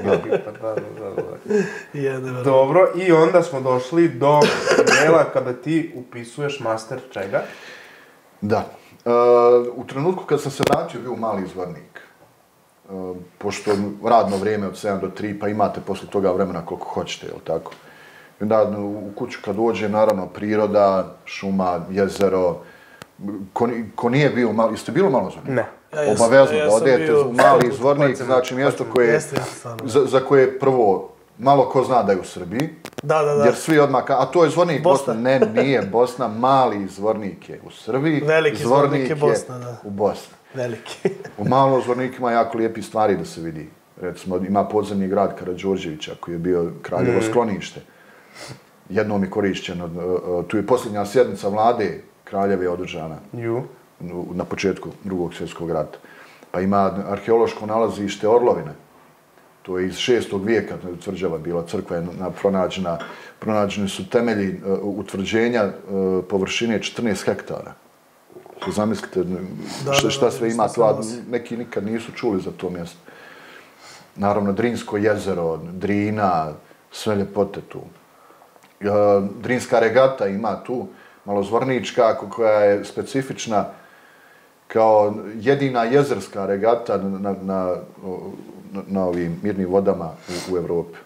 Da. Dobro, i onda smo došli do dela kada ti upisuješ master čega? Da. U trenutku kad sam se vratio bio u Mali Zvornik. Pošto radno vrijeme od 7 do 3, pa imate posle toga vremena koliko hoćete, jel tako? I onda u kuću kad dođe, naravno, priroda, šuma, jezero. Ko nije bio u Mali, jeste bili u Malom Zvorniku? Ne. Obavezno da odete u Mali Zvornik, znači mjesto za koje prvo malo ko zna da je u Srbiji. Da. Jer svi odmah, a to je Zvornik Bosna. Ne, nije Bosna, Mali Zvornik je u Srbiji. Veliki Zvornik je Bosna, da. U Bosni. Veliki. U Malom Zvorniku ima jako lijepi stvari da se vidi. Recimo, ima podzemni grad Karađorđevića koji je bio kraljevo sklonište. Jednom je korišćeno. Tu je posljednja sjednica vlade Kraljeve održana na početku Drugog svjetskog rata. Pa ima arheološko nalazište Orlovine. To je iz 6. vijeka tvrđava bila, crkva je pronađena. Pronađeni su temelji utvrđenja površine 14 hektara. Zamislite šta sve ima tu, neki nikad nisu čuli za to mjesto. Naravno, Drinsko jezero, Drina, sve ljepote tu. Drinska regata ima tu, malozvornička, koja je specifična kao jedina jezerska regata na ovim mirnim vodama u Evropi.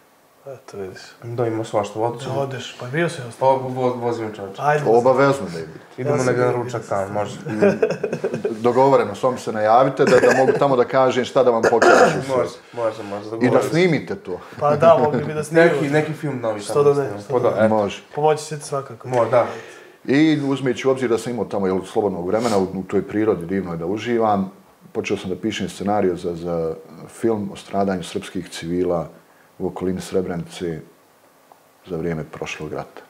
Eto, vidiš. Da, ima svašta, Da odeš, pa bio si Pa vozim čovječe. Ajde. Obavezno, David. Idemo negdje na ručak tamo, može. Dogovoreno, s vam se najavite da mogu tamo da kažem šta da vam pokažem. Može. I da snimite to. Pa da, mogli bi da snimimo. Neki film novi Što da ne. Može. Pomoći će ti svakako. Da. I uzmeći u obzir da sam imao tamo slobodnog vremena, u toj prirodi divnoj da uživam, počeo sam da pišem scenariju za film o stradanju srpskih civila u okolini Srebrenice za vrijeme prošlog rata.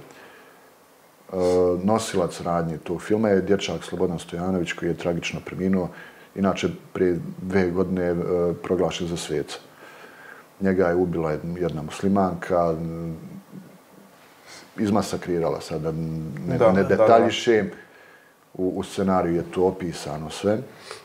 Nosilac radnje tog filma je dječak Slobodan Stojanović koji je tragično preminuo, inače prije 2 godine proglašen za sveca. Njega je ubila jedna muslimanka, izmasakrirala sad, da ne detaljišem. U scenariju je to opisano sve.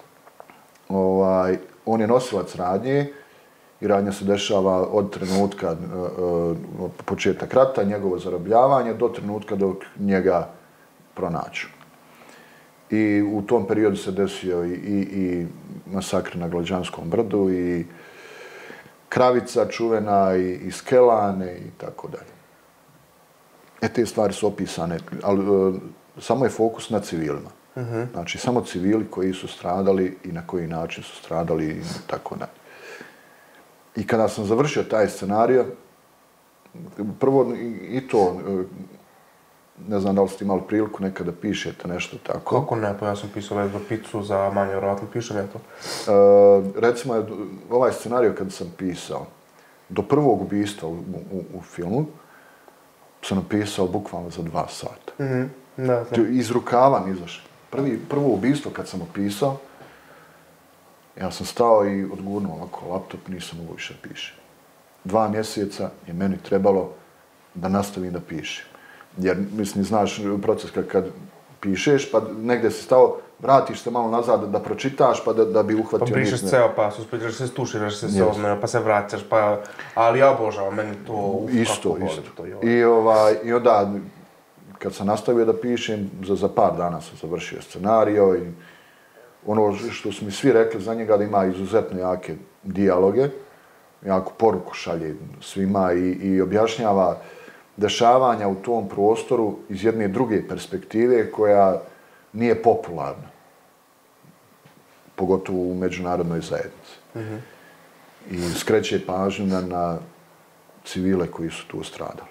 On je nosilac radnje i radnja se dešava od trenutka početak rata, njegovo zarobljavanje, do trenutka dok njega pronađu. I u tom periodu se desio i masakr na Glađanskom brdu, i Kravica čuvena, i Skelane, i tako dalje. Te stvari su opisane, ali samo je fokus na civilima. Znači, samo civili koji su stradali i na koji način su stradali i tako dalje. I kada sam završio taj scenario, prvo i to, ne znam da li ste imali priliku nekada pišete nešto tako. Kako ne, pa ja sam pisao Ledva Picu za manje, vjerojatno pišem ja to. Recimo, ovaj scenario kada sam pisao, do prvog ubistva u filmu, sam napisao bukvalno za 2 sata. Iz rukava mi izašao. Prvo ubistvo kad sam opisao, ja sam stao i odgurnuo ovako laptop, nisam mogu više pišem. 2 mjeseca je meni trebalo da nastavim da pišem. Jer, mislim, znaš proces kad pišeš, pa negdje si stao, vratiš se malo nazad da pročitaš, pa da bi uhvatio... Pa brišeš ceo pasus, pa se stuširaš se s ovome, pa se vraćaš, pa... Ali ja obožavam, meni to... Isto. I onda, kad sam nastavio da pišem, za par dana sam završio scenario i ono što su mi svi rekli za njega da ima izuzetno jake dijaloge, jaku poruku šalje svima i objašnjava dešavanja u tom prostoru iz jedne druge perspektive koja nije popularna, pogotovo u međunarodnoj zajednici. I skreće pažnju na civile koji su tu stradali.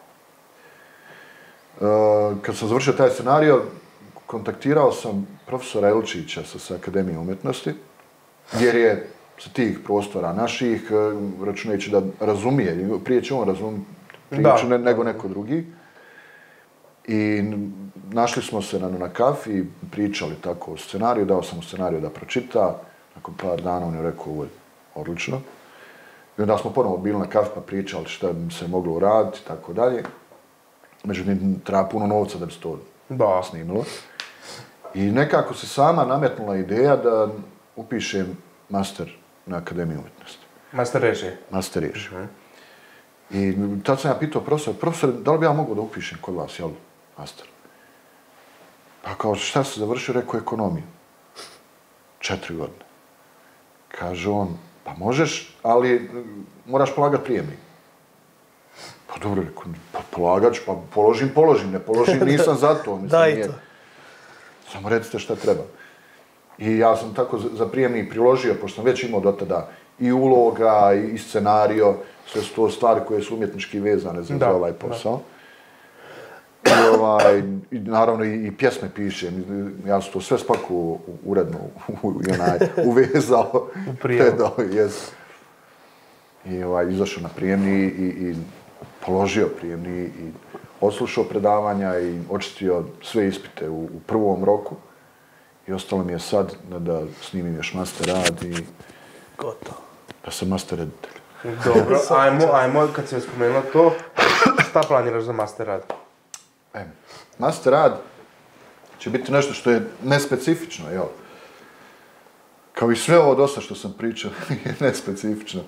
Kad sam završio taj scenario, kontaktirao sam profesora Elčića sa Akademije umjetnosti, jer je sa tih prostora naših, računajući da razumije, prije će on razumjeti priču nego neko drugi. I našli smo se na kafi i pričali tako o scenariju, dao sam mu scenariju da pročita. Nakon par dana on je rekao, ovo je odlično. I onda smo ponovo bili na kafi pa pričali šta bi se moglo uraditi i tako dalje. Međutim, treba puno novca da bi se to snimilo. I nekako se sama nametnula ideja da upišem master na Akademiju umjetnosti. Master režije? Master režije. I tad sam ja pitao profesor, da li bi ja mogao da upišem kod vas, jel, master? Pa kao, šta se završio, rekao ekonomiju. 4 godine. Kaže on, pa možeš, ali moraš polagat prijemnik. Pa dobro, rekao, pa polagat ću, pa položim, ne položim, nisam za to. Da i to. Samo recite šta treba. I ja sam tako za prijemnik priložio, pošto sam već imao do tada i uloga, i scenario, sve su to stvari koje su umjetnički vezane za ovaj posao. I naravno i pjesme pišem, ja sam to sve spakuo uredno uvezao, predao, i izašao na prijemni i položio prijemni i odslušao predavanja i očistio sve ispite u prvom roku. I ostalo mi je sad da snimim još master rad i gotovo. Da sam master reditelj. Dobro, ajmo, kad si spomenuo to, šta planiraš za master rad? Master rad će biti nešto što je nespecifično, jel? Kao i sve ovo dosta što sam pričao je nespecifično.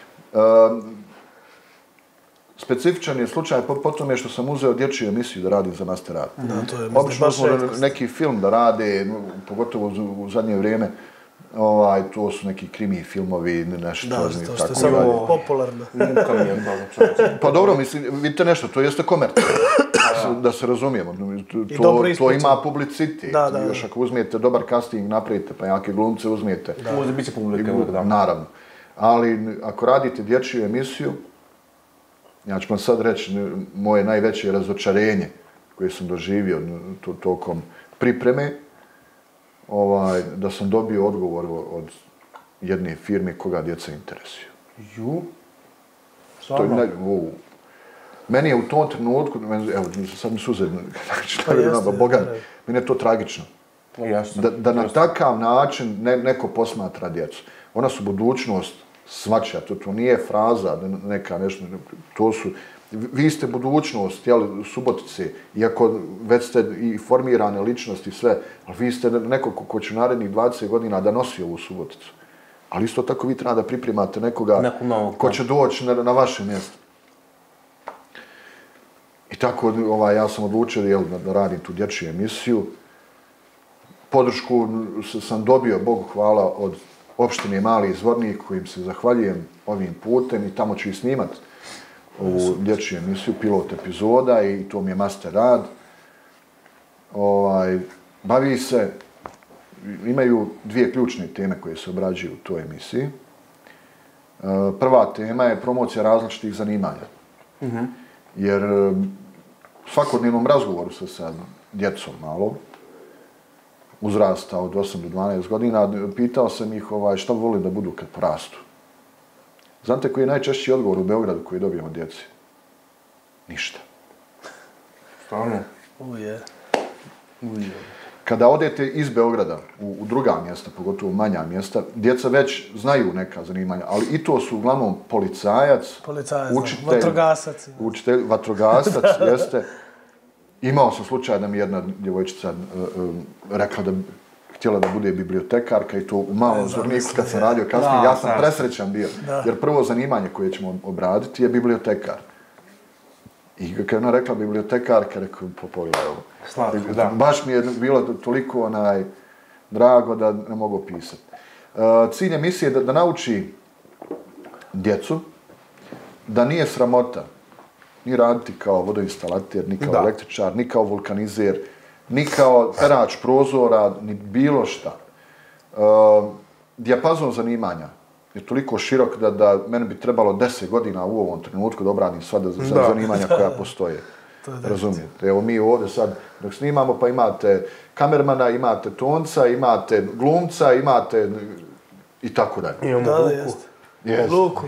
Specifičan je slučaj po tome što sam uzeo dječju emisiju da radim za master rad. Da, to je obično smo neki film da rade, pogotovo u zadnje vrijeme, To su neki krimi filmovi, nešto. Da, to što je samo popularno. Muka mi je toga, čovječe. Pa dobro, mislim, vidite nešto, to jeste komercijalno. Da se razumijemo. To ima publicitet. Još ako uzmijete dobar casting, napravite, pa jake glumce uzmijete. Može biti publika, da. Naravno. Ali ako radite dječju emisiju, ja ću vam sad reći moje najveće razočarenje koje sam doživio tokom pripreme, da sam dobio odgovor od jedne firme koga djeca interesuju. Ju? Stvarno? Meni je u tom trenutku, evo, sad mi suze, Boga, meni je to tragično. Da na takav način neko posmatra djecu. Ona su budućnost svačija, to nije fraza, neka nešto, to su, vi ste budućnost, jel, Subotice, iako već ste i formirane ličnosti i sve, ali vi ste neko ko će narednih 20 godina da nosi ovu Suboticu. Ali isto tako vi treba da pripremate nekoga ko će doći na vaše mjesto. I tako ja sam odlučio da radim tu dječju emisiju. Podršku sam dobio, Bogu hvala, od opštine Mali Zvornik, kojim se zahvaljujem ovim putem i tamo ću i snimat ovu dječju emisiju, pilot epizoda i to mi je master rad. Bavi se, imaju dvije ključne teme koje se obrađuju u toj emisiji. Prva tema je promocija različitih zanimanja. Jer u svakodnevnom razgovoru sa djecom malo, uzrasta od 8 do 12 godina, pitao sam ih šta vole da budu kad porastu. Znate koji je najčešći odgovor u Beogradu koji dobijemo od djeci? Ništa. Stvarno? Kada odete iz Beograda u druga mjesta, pogotovo manja mjesta, djeca već znaju neka zanimanja, ali i to su uglavnom policajac, učitelj, vatrogasac, jeste. Imao sam slučaj da mi jedna djevojčica rekla da htjela da bude bibliotekarka i to u Malom Zvorniku kad sam radio kasnije. Ja sam presrećan bio, jer prvo zanimanje koje ćemo obraditi je bibliotekar. I kad je ona rekla bibliotekarka, rekao, pogledaj ovo. Slatko, da. Baš mi je bilo toliko drago da ne mogu opisati. Cilj emisije je da nauči djecu da nije sramota ni raditi kao vodoinstalater, ni kao električar, ni kao vulkanizer, ni kao perač prozora, ni bilo šta. Dijapazon zanimanja je toliko širok da meni bi trebalo 10 godina u ovom trenutku da obradim sva zanimanja koja postoje. Razumijete? Evo mi ovdje sad dok snimamo pa imate kamermana, imate tonca, imate glumca, imate i tako dalje. Imamo Luku.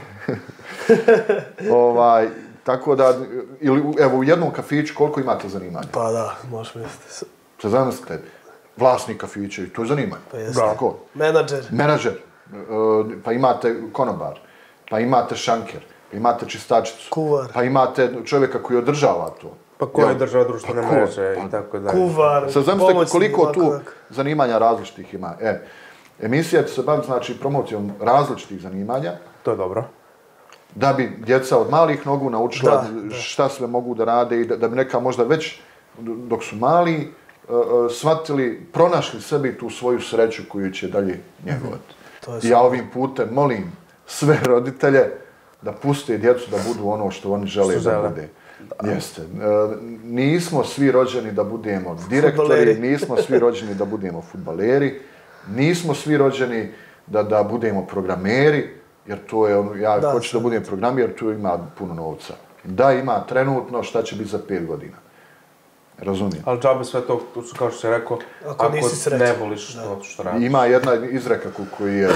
Tako da, evo u jednom kafiću koliko imate zanimanja? Pa da, možeš misliti. Sad zamislite, vlasnik kafića, to je zanimanje. Pa jeste. Menadžer. Pa imate konobar, pa imate šanker, pa imate čistačicu. Kuvar. Pa imate čovjeka koji održava to. Pa ko je država društvene mreže i tako dalje. Kuvar, sad zamislite koliko tu zanimanja različitih ima. Emisija će se baviti, znači, promocijom različitih zanimanja. To je dobro. Da bi djeca od malih nogu naučila šta sve mogu da rade i da bi neka možda već dok su mali shvatili, pronašli sebi tu svoju sreću koju će dalje njegovati. Ja ovim putem molim sve roditelje da puste djecu da budu ono što oni žele da bude. Jeste. Nismo svi rođeni da budemo direktori, nismo svi rođeni da budemo fudbaleri, nismo svi rođeni da budemo programeri, jer to je, ja hoću da budem programer, jer tu ima puno novca. Da, ima trenutno, šta će biti za 5 godina. Razumijem. Ali džabe sve to, kao što si rekao, ako ne voliš što radiš. Ima jedna izreka koju je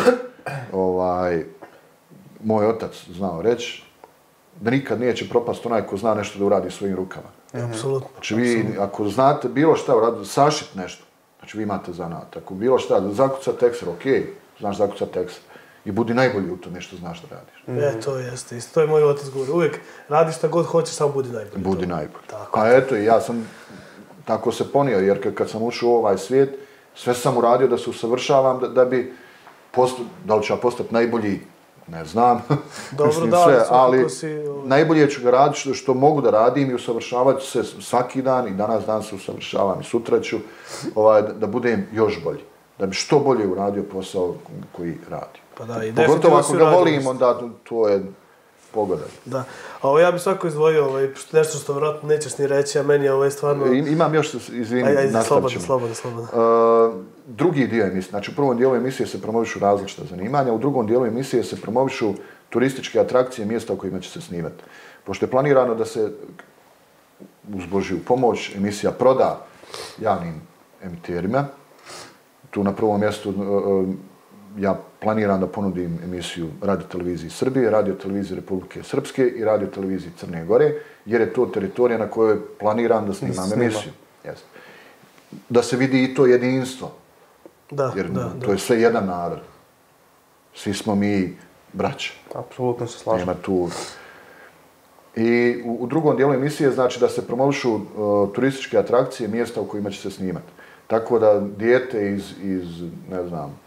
moj otac znao reći, da nikad neće propasti onaj ko zna nešto da uradi svojim rukama. Apsolutno. Znači vi, ako znate bilo šta uraditi, sašit nešto, znači vi imate zanat. Ako bilo šta, zakucat tekster, okej, znaš zakucat tekster. I budi najbolji u tome što znaš da radiš. To jeste isto. To je moj otac govori. Uvijek radi šta god hoćeš, samo budi najbolji. Budi najbolji. Pa eto, ja sam tako se ponio, jer kad sam ušao u ovaj svijet, sve sam uradio da se usavršavam, da bi da li ću ja postati najbolji, ne znam. Dobro, ali najbolje ću ga raditi što mogu da radim i usavršavat ću se svaki dan i danas dan se usavršavam i sutra ću da budem još bolji. da bi što bolje uradio posao koji radi. Pa da, i pogotovo ako ga volim, onda to je pogoda. Da. A ovo ja bi svako izdvojio, nešto što vjerojatno nećeš ni reći, a meni je stvarno... Imam još, izvini, nastavit ćemo. Slobodno. Drugi dio emisije, znači u prvom dijelu emisije se promovišu različita zanimanja, u drugom dijelu emisije se promovišu turističke atrakcije, mjesta u kojima će se snimati. Pošto je planirano da se uz Božju pomoć emisija proda javnim emiterima, tu na prvom mjestu ja planiram da ponudim emisiju Radio-televiziji Srbije, Radio-televiziji Republike Srpske i Radio-televiziji Crne Gore, jer je to teritorija na kojoj planiram da snimam emisiju. Da se vidi i to jedinstvo. Jer to je sve jedan narod. Svi smo mi braća. Apsolutno se slažem. Nema tu... I u drugom dijelu emisije znači da se promovišu turističke atrakcije, mjesta u kojima će se snimati. Tako da dijete iz ne znam,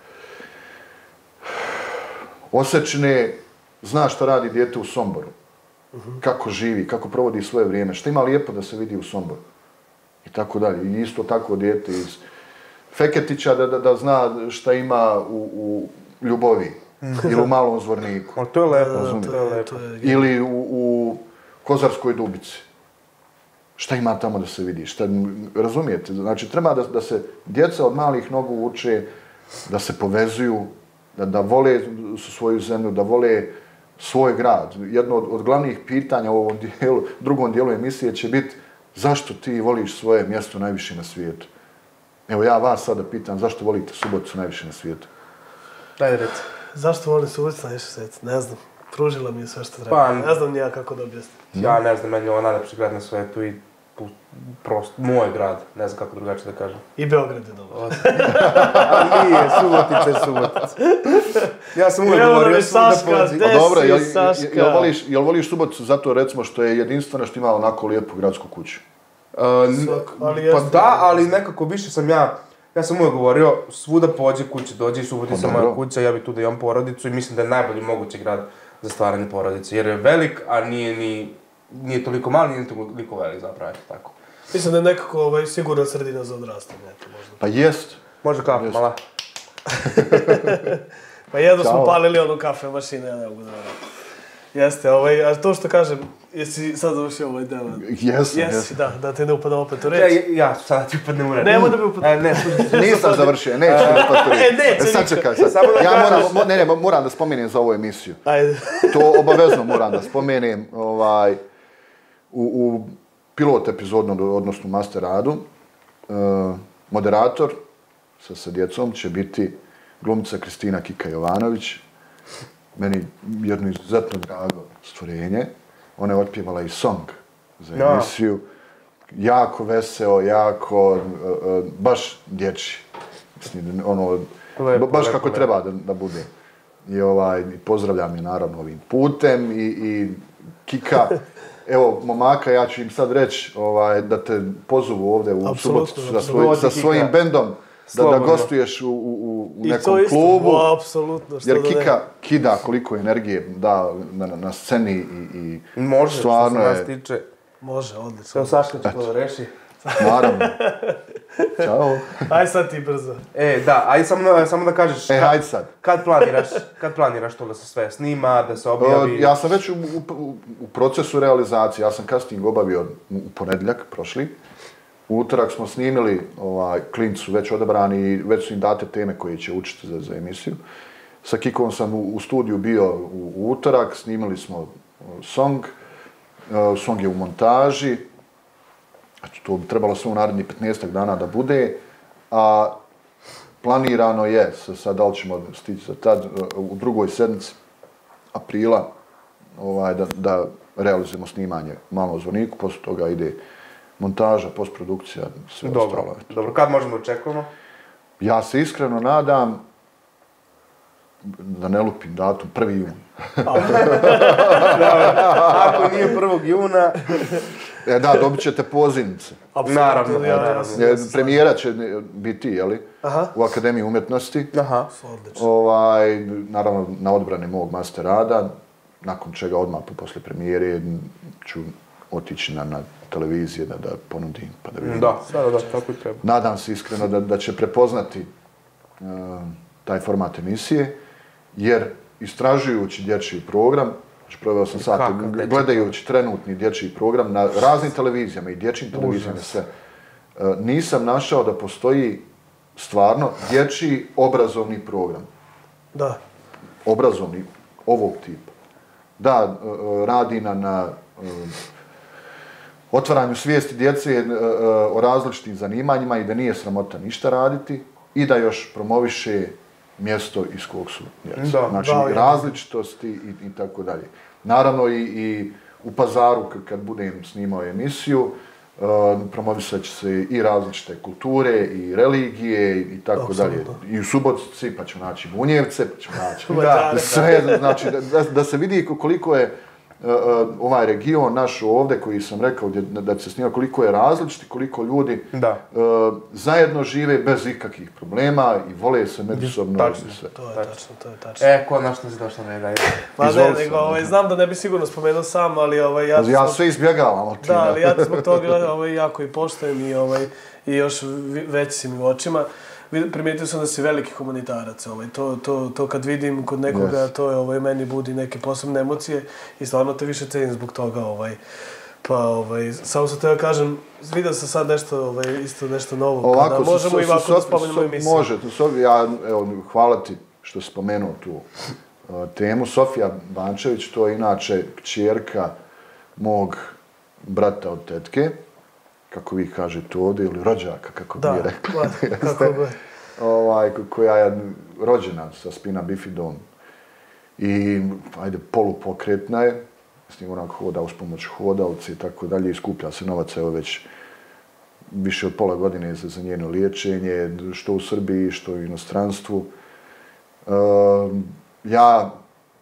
Osečine zna šta radi dijete u Somboru. Kako živi, kako provodi svoje vrijeme, šta ima lijepo da se vidi u Somboru. I tako dalje. I isto tako dijete iz Feketića da zna šta ima u Ljubovi ili u Malom Zvorniku. To je lepo. Ili u Kozarskoj Dubici. Šta ima tamo da se vidi? Razumijete? Znači, treba da se djeca od malih nogu uče, da se povezuju, da vole svoju zemlju, da vole svoj grad. Jedno od glavnih pitanja u ovom dijelu, drugom dijelu emisije će biti zašto ti voliš svoje mjesto najviše na svijetu? Evo ja vas sada pitam, zašto volite Suboticu najviše na svijetu? Daj reci. Zašto volim Suboticu najviše na svijetu? Ne znam. Pružila mi je sve što treba. Ne znam nija kako da objasnim. Ja ne znam, meni je ovo najlepši grad na svijetu i prosto moj grad, ne znam kako drugačije da kažem. I Beograd je dobar. Ali nije, Subotica je Subotica. Ja sam uvijek govorio da pođi. Dobro, jel voliš Suboticu zato recimo što je jedinstvena što ima onako lijepu gradsku kuću? Pa da, ali nekako više sam ja sam uvijek govorio, svuda pođe kuće, dođe i Subotica je moja kuća, ja bi tu da imam porodicu i mislim da je najbolji mogući grad za stvaranje porodice, jer je velik, a nije toliko mali, nije toliko velik zapravo, tako. Mislim da je nekako sigurna sredina za odrastanje. Pa jest. Može kafe, mala. Pa jedno smo palili onu kafe mašine, ja ne mogu da radim. Jeste, a to što kažem, jesi sad završio ovaj deo? Jesi, da te ne upadam opet u reč. Ja sada ti upadnem u reč. Nemo da mi upadam. Nisam završio, neću mi upadam u reč. Sad čekaj, ja moram da spomenem za ovu emisiju. Ajde. To obavezno moram da spomenem u pilot epizodnom, odnosno master radu. Moderator sa djecom će biti glumica Kristina Kika Jovanović. Meni jedno izuzetno drago stvorenje. Ona je otpjevala i song za emisiju. Jako veseo, jako, baš dječji. Baš kako treba da bude. I pozdravljam je naravno ovim putem i Kika. Evo, momaka, ja ću im sad reći da te pozovu ovdje u Suboticu sa svojim bendom. Da gostuješ u nekom klubu. Jer Kika kida koliko energije da na sceni i stvarno je... Može, odlično. Evo Saška će to da reši. Naravno. Ćao. Aj sad ti brzo. Da, aj samo da kažeš. Hajde sad. Kad planiraš to da se sve snima, da se objavi? Ja sam već u procesu realizacije. Ja sam casting obavio u ponedjeljak prošli. U utorak smo snimili, klinci su već odabrani i već su im date teme koje će učiti za emisiju. Sa Kikom sam u studiju bio u utorak, snimili smo song. Song je u montaži. To bi trebalo sve u narednih 15 dana da bude. A planirano je, sad da li ćemo stići za tad, u drugoj sedmici aprila da realizujemo snimanje u Malom Zvorniku, poslije toga ide montaža, postprodukcija, sve ostalo. Dobro, kad možemo očekujemo? Ja se iskreno nadam da ne lupim datum, 1. jun. Ako nije 1. juna... Da, dobit ćete pozivnice. Naravno. Premijera će biti, jeli? U Akademiji umjetnosti. Naravno, na odbrani mog master rada, nakon čega odmah posle premijere ću otići na televizije da ponudim, pa da vidim. Da, tako i treba. Nadam se iskreno da će prepoznati taj format emisije, jer istražujući dječji program, proveo sam sat gledajući trenutni dječji program na raznim televizijama i dječjim televizijama i sve, nisam našao da postoji stvarno dječji obrazovni program. Da. Obrazovni, ovog tipa. Da, radi na otvaranju svijesti djece o različitim zanimanjima i da nije sramota ništa raditi i da još promoviše mjesto iz kog su djeca. Znači, različitosti i tako dalje. Naravno i u Pazaru, kad budem snimao emisiju, promovisat će se i različite kulture i religije i tako dalje. I u Subotici, pa ćemo naći Bunjevce, pa ćemo naći sve. Znači, da se vidi koliko je ovaj region naš ovdje, koji sam rekao da će se snimati, koliko je različiti, koliko ljudi zajedno žive bez ikakvih problema i vole se međusobno i sve. To je tačno. Ko naš ne znaš na njega? Pa ne, nego, znam da ne bi sigurno spomenuo sam, ali ja sve izbjegavam. Da, ali ja zbog toga jako i poštujem i još veći si mi u očima. Primijetio sam da si veliki humanitarac. To kad vidim kod nekoga, to meni budi neke posebne emocije i stvarno te više cenim zbog toga. Samo sam teo kažem, vidio sam sad isto nešto novo. Ovako, možemo i ovako da spomenemo emisiju. Može, hvala ti što si spomenuo tu temu. Sofija Bančević, to je inače kćerka mog brata od tetke, kako vi kažete ovdje, ili rođaka, kako bi je rekli. Da, kako bi. Koja je rođena sa spina bifidom i, polupokretna je, s njim onako hoda uz pomoć hodalci i tako dalje, i skuplja se novac, evo već više od pola godine za njeno liječenje, što u Srbiji, što u inostranstvu. Ja,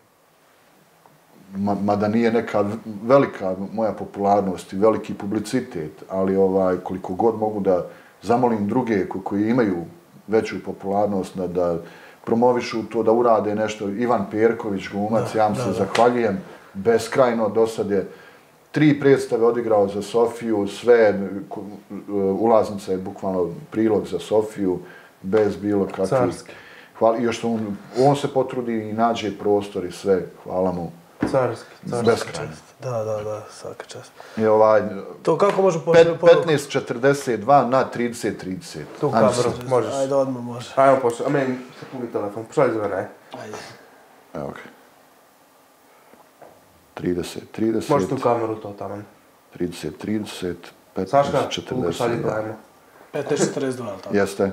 mada nije neka velika moja popularnost i veliki publicitet, ali koliko god mogu da zamolim druge koji imaju veću popularnost da promovišu to, da urade nešto. Ivan Perković, glumac, ja vam se zahvaljujem beskrajno, do sad je 3 predstave odigrao za Sofiju, sve, ulaznica je bukvalno prilog za Sofiju, bez bilo kakvih. Carski. I još on se potrudi i nađe prostor i sve, hvala mu. Carski. Beskrajno. Da, svaka čast. To kako može početi poruku? 15:42 na 30:30. Tu kameru, možeš. Ajde, odmah može. Ajmo početi, a meni se puni telefon, pošalj za mene. Ajde. Evo ga. 30:30. Možeš tu kameru to tamo. 30:30, Saška, koliko šaljite, 15:42. ajmo. 15:42, ali tako? Jeste.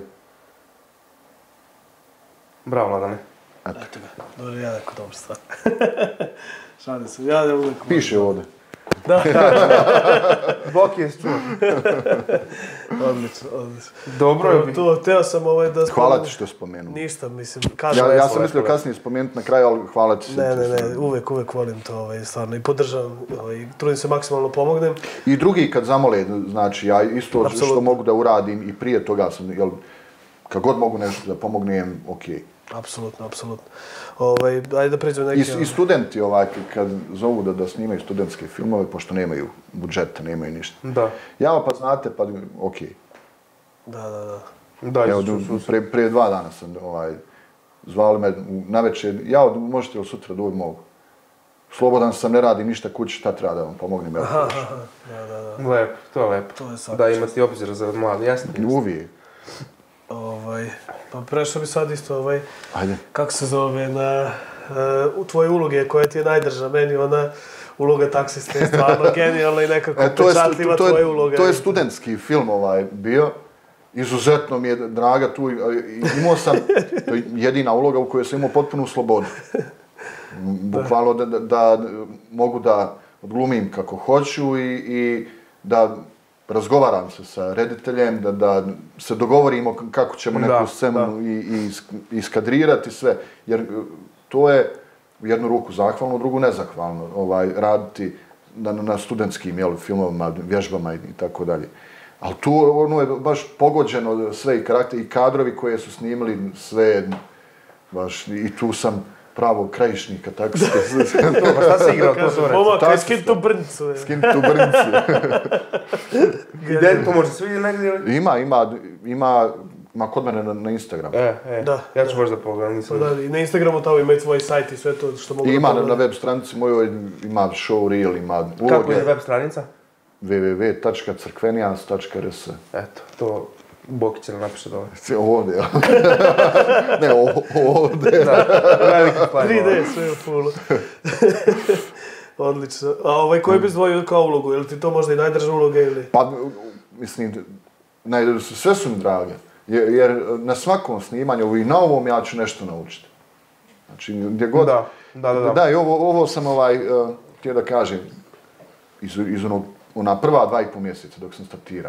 Bravo, Ladane. Eto ga. Dobro, ja neko dobro stvar. Šalim se, ja uvijek... Piše ovdje. Da. Bok je čuo. Odlično. Dobro je. Teo sam da... Hvala ti što spomenuo. Ništa, mislim, ja sam mislio kasnije spomenuti na kraju, ali hvala ti. Ne, uvijek volim to, stvarno, i podržavam, trudim se maksimalno pomognem. I drugi kad zamole, znači, ja isto što mogu da uradim i prije toga sam, kad god mogu nešto da pomognem, okej. Apsolutno. Ajde da pređemo neki... I studenti kad zovu da snimaju studentske filmove, pošto nemaju budžeta, nemaju ništa. Da. Ja pa znate, pa okej. Da. Evo, prije 2 dana sam zvali me navečer, možete li sutra doći, mogu. Slobodan sam, ne radim ništa kući, šta treba da vam pomognem. Da. Lepo, to je lepo. Da imati obzira za mladi, jasno. Uvijek. Pa prešao bi sad isto, Ajde. kako se zove, u tvoje uloge koja ti je najdrža, meni ona uloga taksiste je stvarno genijalna i nekako pečatljiva tvoja uloga. To je studentski film bio. Izuzetno mi je draga tu. Imao sam, to je jedina uloga u kojoj sam imao potpunu slobodu. Bukvalno da mogu da odglumim kako hoću i da razgovaram se sa rediteljem, da se dogovorimo kako ćemo neku scenu i iskadrirati sve. Jer to je u jednu ruku zahvalno, u drugu nezahvalno. Raditi na studentskim filmovima, vježbama i tako dalje. Ali tu je baš pogođeno sve i karakter i kadrovi koje su snimili sve baš i tu sam pravog krajišnika, tako se... Šta si igrao? Pomaka, skin to brncu. Skin to brncu. Gdje to može se vidjeti negdje? Ima ima kod mene na Instagramu. Da, ja ću baš da pogledam, nisam... Pa da, i na Instagramu tamo ima i tvoj sajt i sve to što mogu da Ima pogledam. na web stranici mojoj, ima showreel, ima uloge. Kako je web stranica? www.crkvenijans.rs. Eto, to Boki će nam napiše dole. Ovdje, ja. Ne, ovdje. Da, veliki plan. 3D, sve u fullu. Odlično. A koji bi izdvojio kao ulogu? Je li ti to možda i najdraža uloga ili? Pa, mislim, sve su mi drage. Jer na svakom snimanju i na ovom ja ću nešto naučiti. Znači, gdje god... Da. Da, i ovo sam htio da kažem, iz ona prva 2,5 mjeseca dok sam startirao.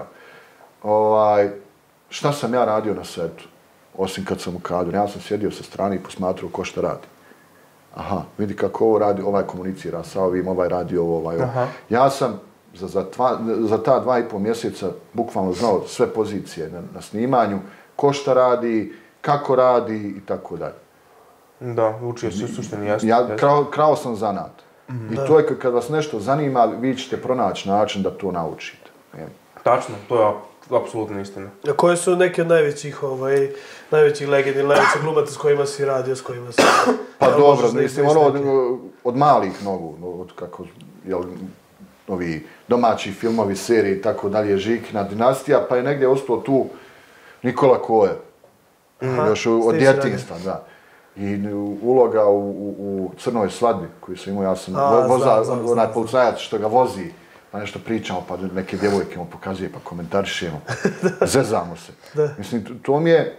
Šta sam ja radio na setu? Osim kad sam u kadru. Ja sam sjedio sa strane i posmatrao ko šta radi. Aha, vidi kako ovo radi, ovaj komunicira sa ovim, ovaj radi ovo. Ja sam za ta 2,5 mjeseca bukvalno znao sve pozicije na snimanju, ko šta radi, kako radi i tako dalje. Da, učio si u suštini, jasno. Ja krao sam zanat. I to je kad vas nešto zanima, vi ćete pronaći način da to naučite. Tačno, to je apsolutno istina. A koje su neke od najvećih legendi ili najvećih glumaca s kojima si radio, s kojima si... Pa dobro, mislim, od malih nogu, od kako, ovi domaći filmovi, serije i tako dalje, Žikina dinastija, pa je negdje ostalo tu Nikola Koje. Još od djetinjstva, da. I uloga u Crnoj svadbi koju sam imao, ja sam onaj policajac što ga vozi, pa nešto pričamo, pa neke djevojke mu pokazuje, pa komentarišemo, zezamo se. Mislim, to mi je,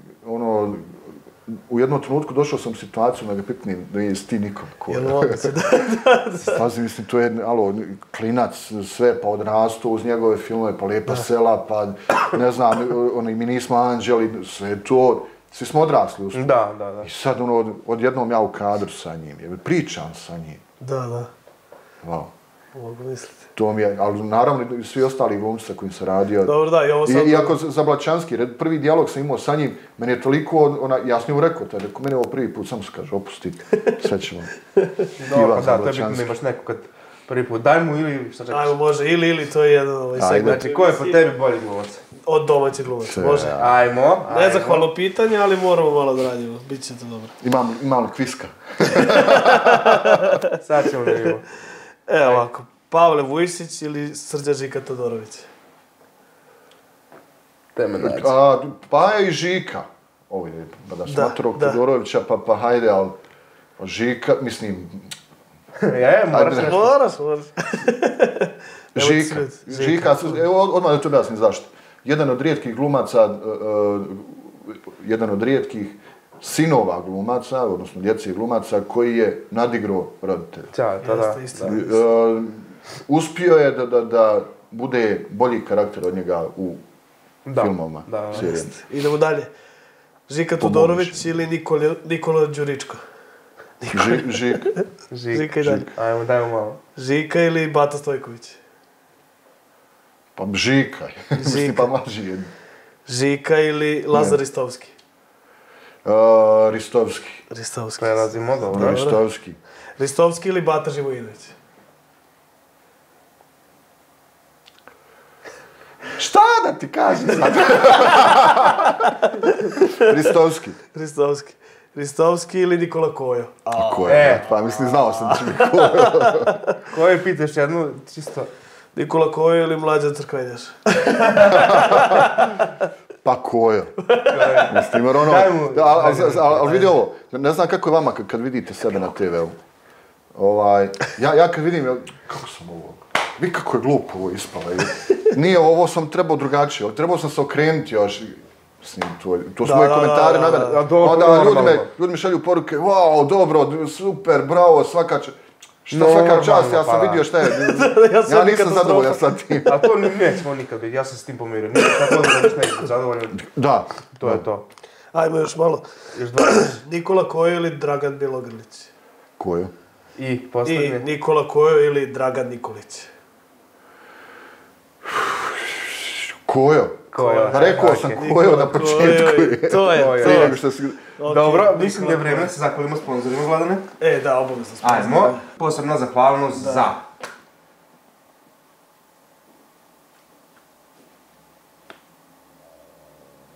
u jednom trenutku došao sam u situaciju da ga pitnim da je ti Nikola Koje. Jel mogu se, da. Pazi, mislim, to je, klinac, sve, pa odrastu uz njegove filmove, pa Lijepa sela, pa ne znam, Mi nismo anđeli, sve to. Svi smo odrasli uspjeli. Da. I sad odjednom ja u kadru sa njim, pričam sa njim. Da. Wow. Mogu misliti. To mi je, ali naravno i svi ostali glumci sa kojim sam radio. Dobro, da, i ovo sad... Iako za Blačanski, prvi dijalog sam imao sa njim, meni je toliko, ja sam njemu rekao, meni je ovo prvi put, samo se kaže, opusti, sve ćemo. Dobro, da, to je bitno da imaš neko kad prvi put, daj mu ili, šta čekaš? Ajmo, može, ili, to je jedan segment. Znači, ko je po tebi bolji glumac? Od domaćeg glumca, može. Ajmo. Nezahvalno pitanje, ali moramo malo da radimo, bit će to dobro. Imam kviska. Sad ćemo da vidimo. Evo ovako, Pavle Vujsić ili Srđan Žika Todorović? Teme naći. Pa je i Žika. Ovo je, da smatrao Todorovića, pa hajde, ali Žika, mislim... Moraš. Žika, odmah da to objasnim zašto. Jedan od rijetkih glumaca, jedan od rijetkih sinova glumaca, odnosno djece glumaca, koji je nadigrao roditelja. Da. Uspio je da bude bolji karakter od njega u filmovima, serijama. Idemo dalje. Žika Todorović ili Nikola Đuričko? Žika i dalje. Ajmo, dajmo malo. Žika ili Bata Stojković? Pa Žika. Mislim, pa mlađi jedni. Žika ili Lazar Ristovski? Ristovski. Prelazimo, dobro. Ristovski. Ristovski ili Bata Živojinović? Šta da ti kažem sad? Ristovski ili Nikola Kojo? Koje? Pa mislim, znao sam da će mi Kojo. Koje pitaš jednu, čisto... Nikola Kojo ili Mlađan Crkvenjaš? Pa Kojo. Mislim, jer ali vidi ovo, ne znam kako je vama kad vidite sebe na TV-u. Ja kad vidim, kako sam ovo, vi kako je glupo ovo ispalo. Nije, ovo sam trebao drugačije, trebao sam se okrenuti još. Mislim, to su moji komentari na mene. Onda ljudi mi šalju poruke, wow, dobro, super, bravo, svaka čast, ja sam vidio šta je. Ja nisam zadovoljan sa tim. A to nećemo nikad biti, ja sam s tim pomirio. Nikad da budeš nekako zadovoljan. Da. To je to. Ajmo još malo. Još dva. Nikola Kojo ili Dragan Bjelogrlić? Kojo. I posljednje? I Nikola Kojo ili Dragan Nikolić? Kojo. Rekao sam Kojo na početku. To je. Dobro, mislim da je vrijeme da se zahvalimo sponzorima, Vladane. Da, obavezno sponzorima. Ajmo, posebno zahvalnost za...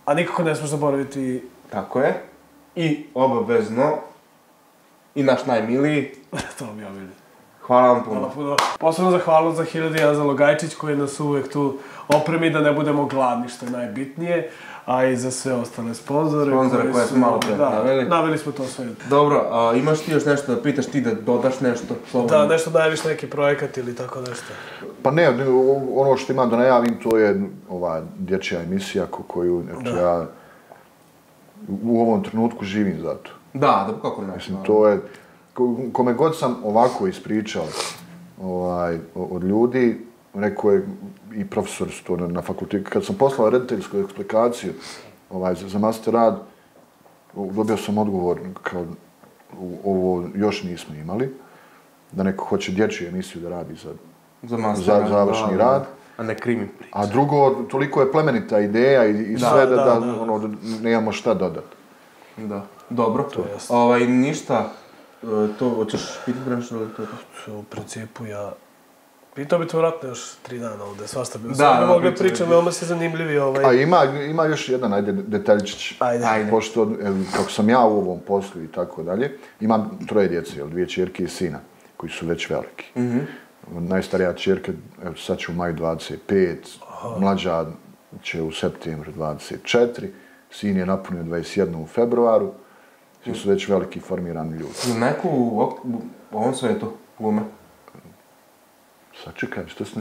A nikako ne smiješ zaboraviti... Tako je. I obavezno, i naš najmiliji. To mi ja vidim. Hvala vam puno. Posebno zahvalno za 1001 za Logajčić koji nas uvek tu opremi da ne budemo gladni, što je najbitnije. A i za sve ostale sponzore koje smo malo pre naveli. Naveli smo to sve. Dobro, a imaš ti još nešto da pitaš ti da dodaš nešto? Da, nešto najaviš neki projekat ili tako nešto. Pa ne, ono što imam da najavim to je ova dječja emisija koju ja u ovom trenutku živim za to. Da, kako ne. Mislim, to je, kome god sam ovako ispričao od ljudi, rekao je i profesor to na fakultetu. Kad sam poslao rediteljsku eksplikaciju za master rad, dobio sam odgovor kao ovo još nismo imali, da neko hoće dječju emisiju da radi za završni rad. A ne krimi priča. A drugo, toliko je plemenita ideja i sve da nemamo šta dodati. Da, dobro. Ništa, to hoćeš pitati nešto ili to? U principu ja... Pitao bi to vratno još 3 dana ovdje, svašta bi. Da, mogli pričati, veoma si zanimljivi A ima još jedan, detaljčić. Ajde. Pošto, kako sam ja u ovom poslu i tako dalje, imam 3 djece, 2 ćerke i sina, koji su već veliki. Najstarija ćerka, sad će u maju 25, mlađa će u septembru 24, sin je napunio 21 u februaru, svi su već veliki formirani ljudi. Neku u ovom svetu glume? Sačekaj, što se ne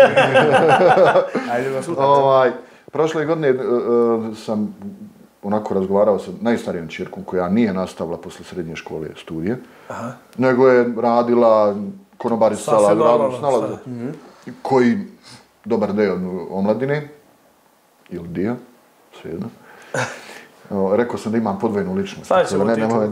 Ajde. Prošle godine sam onako razgovarao sa najstarijom ćerkom koja nije nastavila posle srednje škole studije, nego je radila konobarisala, radila koji dobar dio omladine, ili dio, svejedno. Rekao sam da imam podvojenu ličnost. Sad ćemo titulu.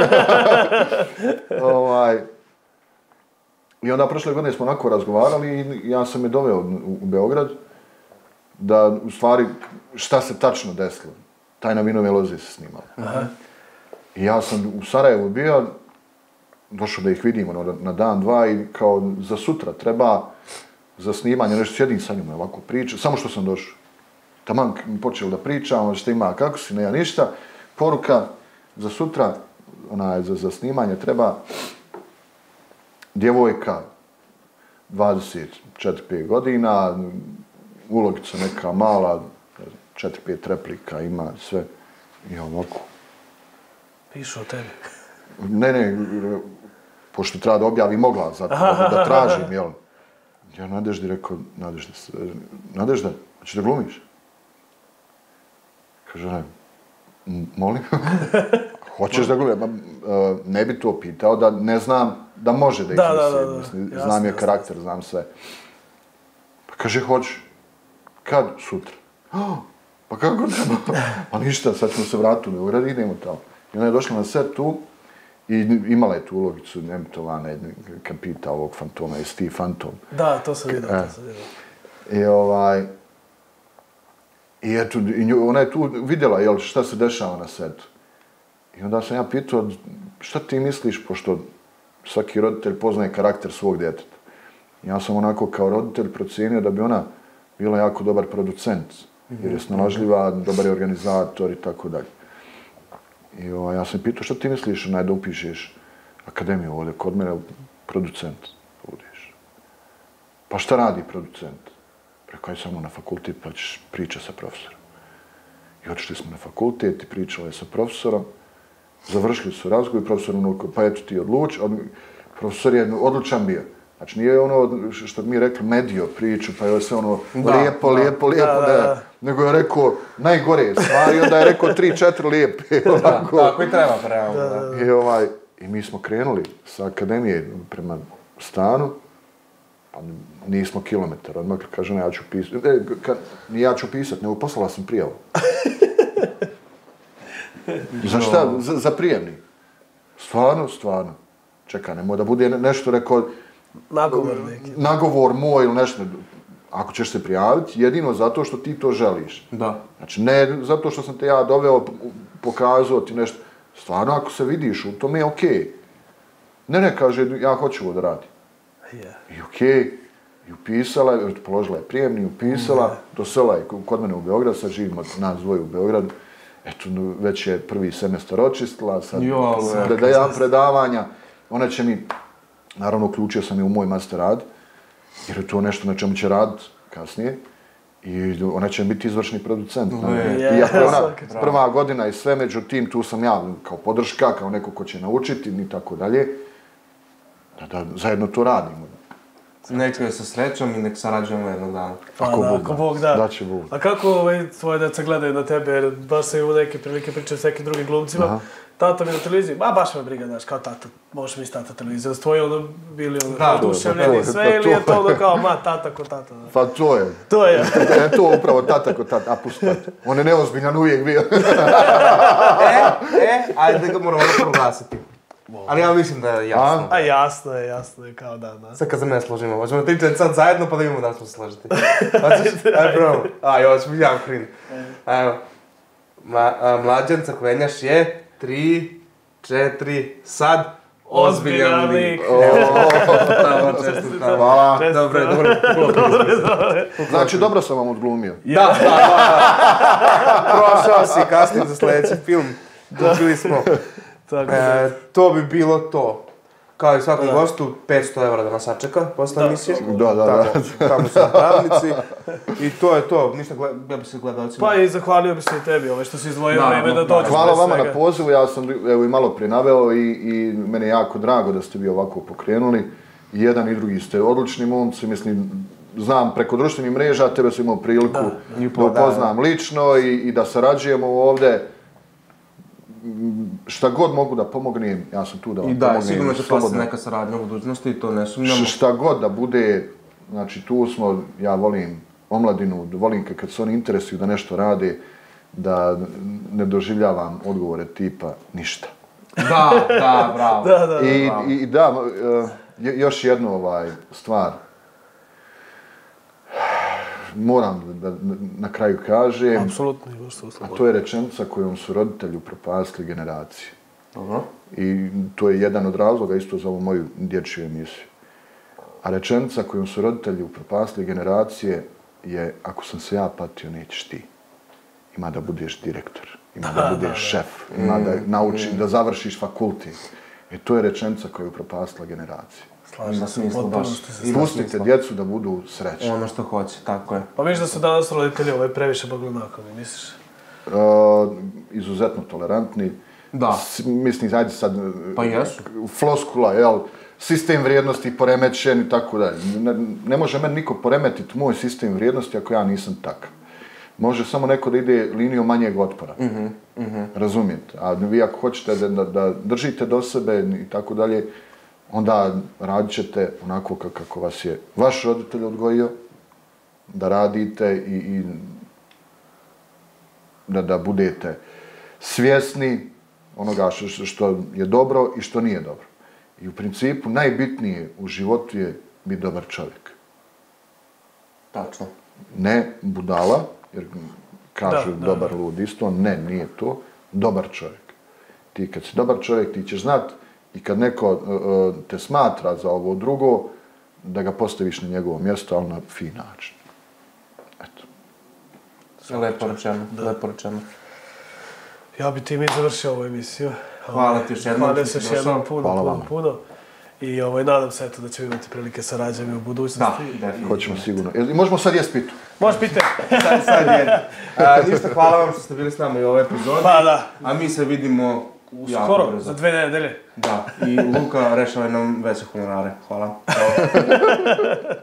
I onda prošle godine smo onako razgovarali i ja sam je doveo u Beograd da u stvari šta se tačno desilo. Tajna vinove loze se snimala. I ja sam u Sarajevu bio, došao da ih vidim na dan, dva i kao za sutra treba za snimanje, nešto sjedim sa njom ovako priča, samo što sam došao. Taman počeo da pričam, šta ima, kako si, ne ja ništa. Poruka za sutra, za snimanje djevojka, 24-5 godina, ulogica neka mala, 4-5 replika ima, sve. I ovako. Pišu o tebi. Ne, pošto treba da objavim oglas, zato da tražim, jel? Ja Nadeždi rekao, Nadežda, hoćeš da glumiš? Kaže, ne, molim? Hoćeš da glumiš? Ne bi to pitao, da ne znam da može da ih nosim. Znam je karakter, znam sve. Pa kaže, hoću. Kad? Sutra. Pa kako treba? Pa ništa, sad ćemo se vratiti u Beograd i idemo tamo. I ona je došla na set tu i imala je tu ulogicu emitovane, kapita ovog fantoma, je Steve Phantom. Da, to sam vidio, I eto, ona je tu vidjela, jel, šta se dešava na setu. I onda sam ja pitao, šta ti misliš, pošto svaki roditelj poznaje karakter svog djeteta. Ja sam onako kao roditelj procijenio da bi ona bila jako dobar producent, jer je snalažljiva, dobar je organizator i tako dalje. I ja sam pitao, šta ti misliš da upišeš akademiju ovdje kod mene, producent budiš. Pa šta radi producent? Rekao je samo na fakultet pa ćeš pričati sa profesorom. I otišli smo na fakultet i pričali sa profesorom. Završili su razgovor i profesor pa eto ti odluči. Profesor je odlučan bio. Znači nije ono što mi rekli medio priču, pa je sve ono lijepo, nego je rekao najgore stvari, onda je rekao 3-4 lijepe. Tako i treba prema. I mi smo krenuli sa akademije prema stanu, pa nismo kilometar, odmah kaže, ja ću pisati, nije ja ću pisati, nego poslala sam prijavu. Za šta? Za prijemni. Stvarno. Čekaj, nemoj da bude nešto rekao... Nagovor neki. Nagovor moj ili nešto. Ako ćeš se prijaviti, jedino zato što ti to želiš. Da. Znači, ne zato što sam te ja doveo, pokazao ti nešto. Stvarno, ako se vidiš, u tome je okej. Ne, kaže, ja hoću ovo da radim. I okej. I upisala je, položila je prijemni i upisala, dosela je kod mene u Beograd, sad živimo nas dvoje u Beogradu. Eto, već je prvi semestar očistila, sad predavanja. Ona će mi, naravno uključio sam je u moj master rad, jer je to nešto na čemu će raditi kasnije. I ona će biti izvršni producent. Iako je ona prva godina i sve, međutim, tu sam ja kao podrška, kao neko ko će naučiti i tako dalje. Da zajedno to radimo. Neka je sa srećom i nek sarađujemo jednog dana. Pa da, ako Bog da. Da će Bog. A kako tvoje deca gledaju na tebe, jer baš sam imao neke prilike pričati s nekim drugim glumcima. Tata mi na televiziji, baš me briga, znaš, kao tata, možeš mi tata televiziju. Tvoji ono bili oduševljeni sve ili je to ono kao tata ko tata? Pa to je. To je. To upravo tata ko tata, a pustat. On je neozbiljan uvijek bio. Ajde ga moramo proglasiti. Ali ja mislim da je jasno. A jasno je, kao da. Sad kad se ne složimo, hoćemo pričati sad zajedno pa da vidimo da li smo se složiti. Ajde prvo. Još mi jako krin. Evo. Mlađan Crkvenjaš je 3, 4, sad ozbiljan lik. Hvala. Dobro. Znači, dobro sam vam odglumio. Da. Prošao si kasnije za sljedeći film. Dobili smo. To bi bilo to. Kao i svakom gostu, 500 € da nas sačeka posle emisije. Da. Tamo su napravnici. I to je to. Ništa, ja bi se gledalcima. Pa i zahvalio bi se i tebi, što si izdvojio vreme da dođeš. Hvala vama na pozivu, ja sam evo i malo prije naveo i mene je jako drago da ste vi ovako pokrenuli. I jedan i drugi ste odlični momci, mislim, znam preko društvenih mreža, tebe sam imao priliku da upoznam lično i da sarađujemo ovdje. Šta god mogu da pomognem, ja sam tu da vam pomognem. I da, sigurno će pasti neka saradnja u budućnosti i to ne sumnjamo. Šta god da bude, znači tu smo, ja volim omladinu, volim kad se oni interesuju da nešto rade, da ne doživljavam odgovore tipa ništa. Da, bravo. I da, još jednu stvar. Moram da na kraju kažem, a to je rečenica kojom su roditelji upropastili generacije. I to je jedan od razloga isto za ovu moju dječju emisiju. A rečenica kojom su roditelji upropastili generacije je: ako sam se ja patio, nećeš ti. Ima da budeš direktor, ima da budeš šef, ima da naučiš, da završiš fakultet. I to je rečenica koja je upropastila generacije. Slažem se, potpuno ste se. Pustite djecu da budu srećni. Ono što hoće, tako je. Pa viš da su danas roditelji previše baglonakovi, misliš? Izuzetno tolerantni. Da. Mislim, ajde sad, pa jesu. Floskula, jel, sistem vrijednosti poremećen i tako dalje. Ne može meni niko poremetiti moj sistem vrijednosti ako ja nisam takav. Može samo neko da ide linijom manjeg otpora. Razumijete? A vi ako hoćete da držite do sebe i tako dalje, onda radit ćete onako kako vas je vaš roditelj odgojio, da radite i da budete svjesni onoga što je dobro i što nije dobro. I u principu najbitnije u životu je biti dobar čovjek. Tačno. Ne budala, jer kažu dobar lud isto, ne, nije to, dobar čovjek. Ti kad si dobar čovjek, ti ćeš znat i kad neko te smatra za ovo drugo, da ga postaviš na njegovo mjesto, ali na fin način. Eto. Lepo rečeno. Ja bi time završio ovu emisiju. Hvala ti još jednom. Hvala se još jednom puno. I nadam se da ćemo imati prilike sa rađama u budućnosti. Da, definitivno. Hoćemo sigurno. Možemo sad jest pitu? Možeš pite. Sad jedno. Ništa, hvala vam što ste bili s nama i u ovoj epizodi. Pa da. A mi se vidimo skoro, za 2 nedelje. Da, i Luka rešava nam veće honorare. Hvala.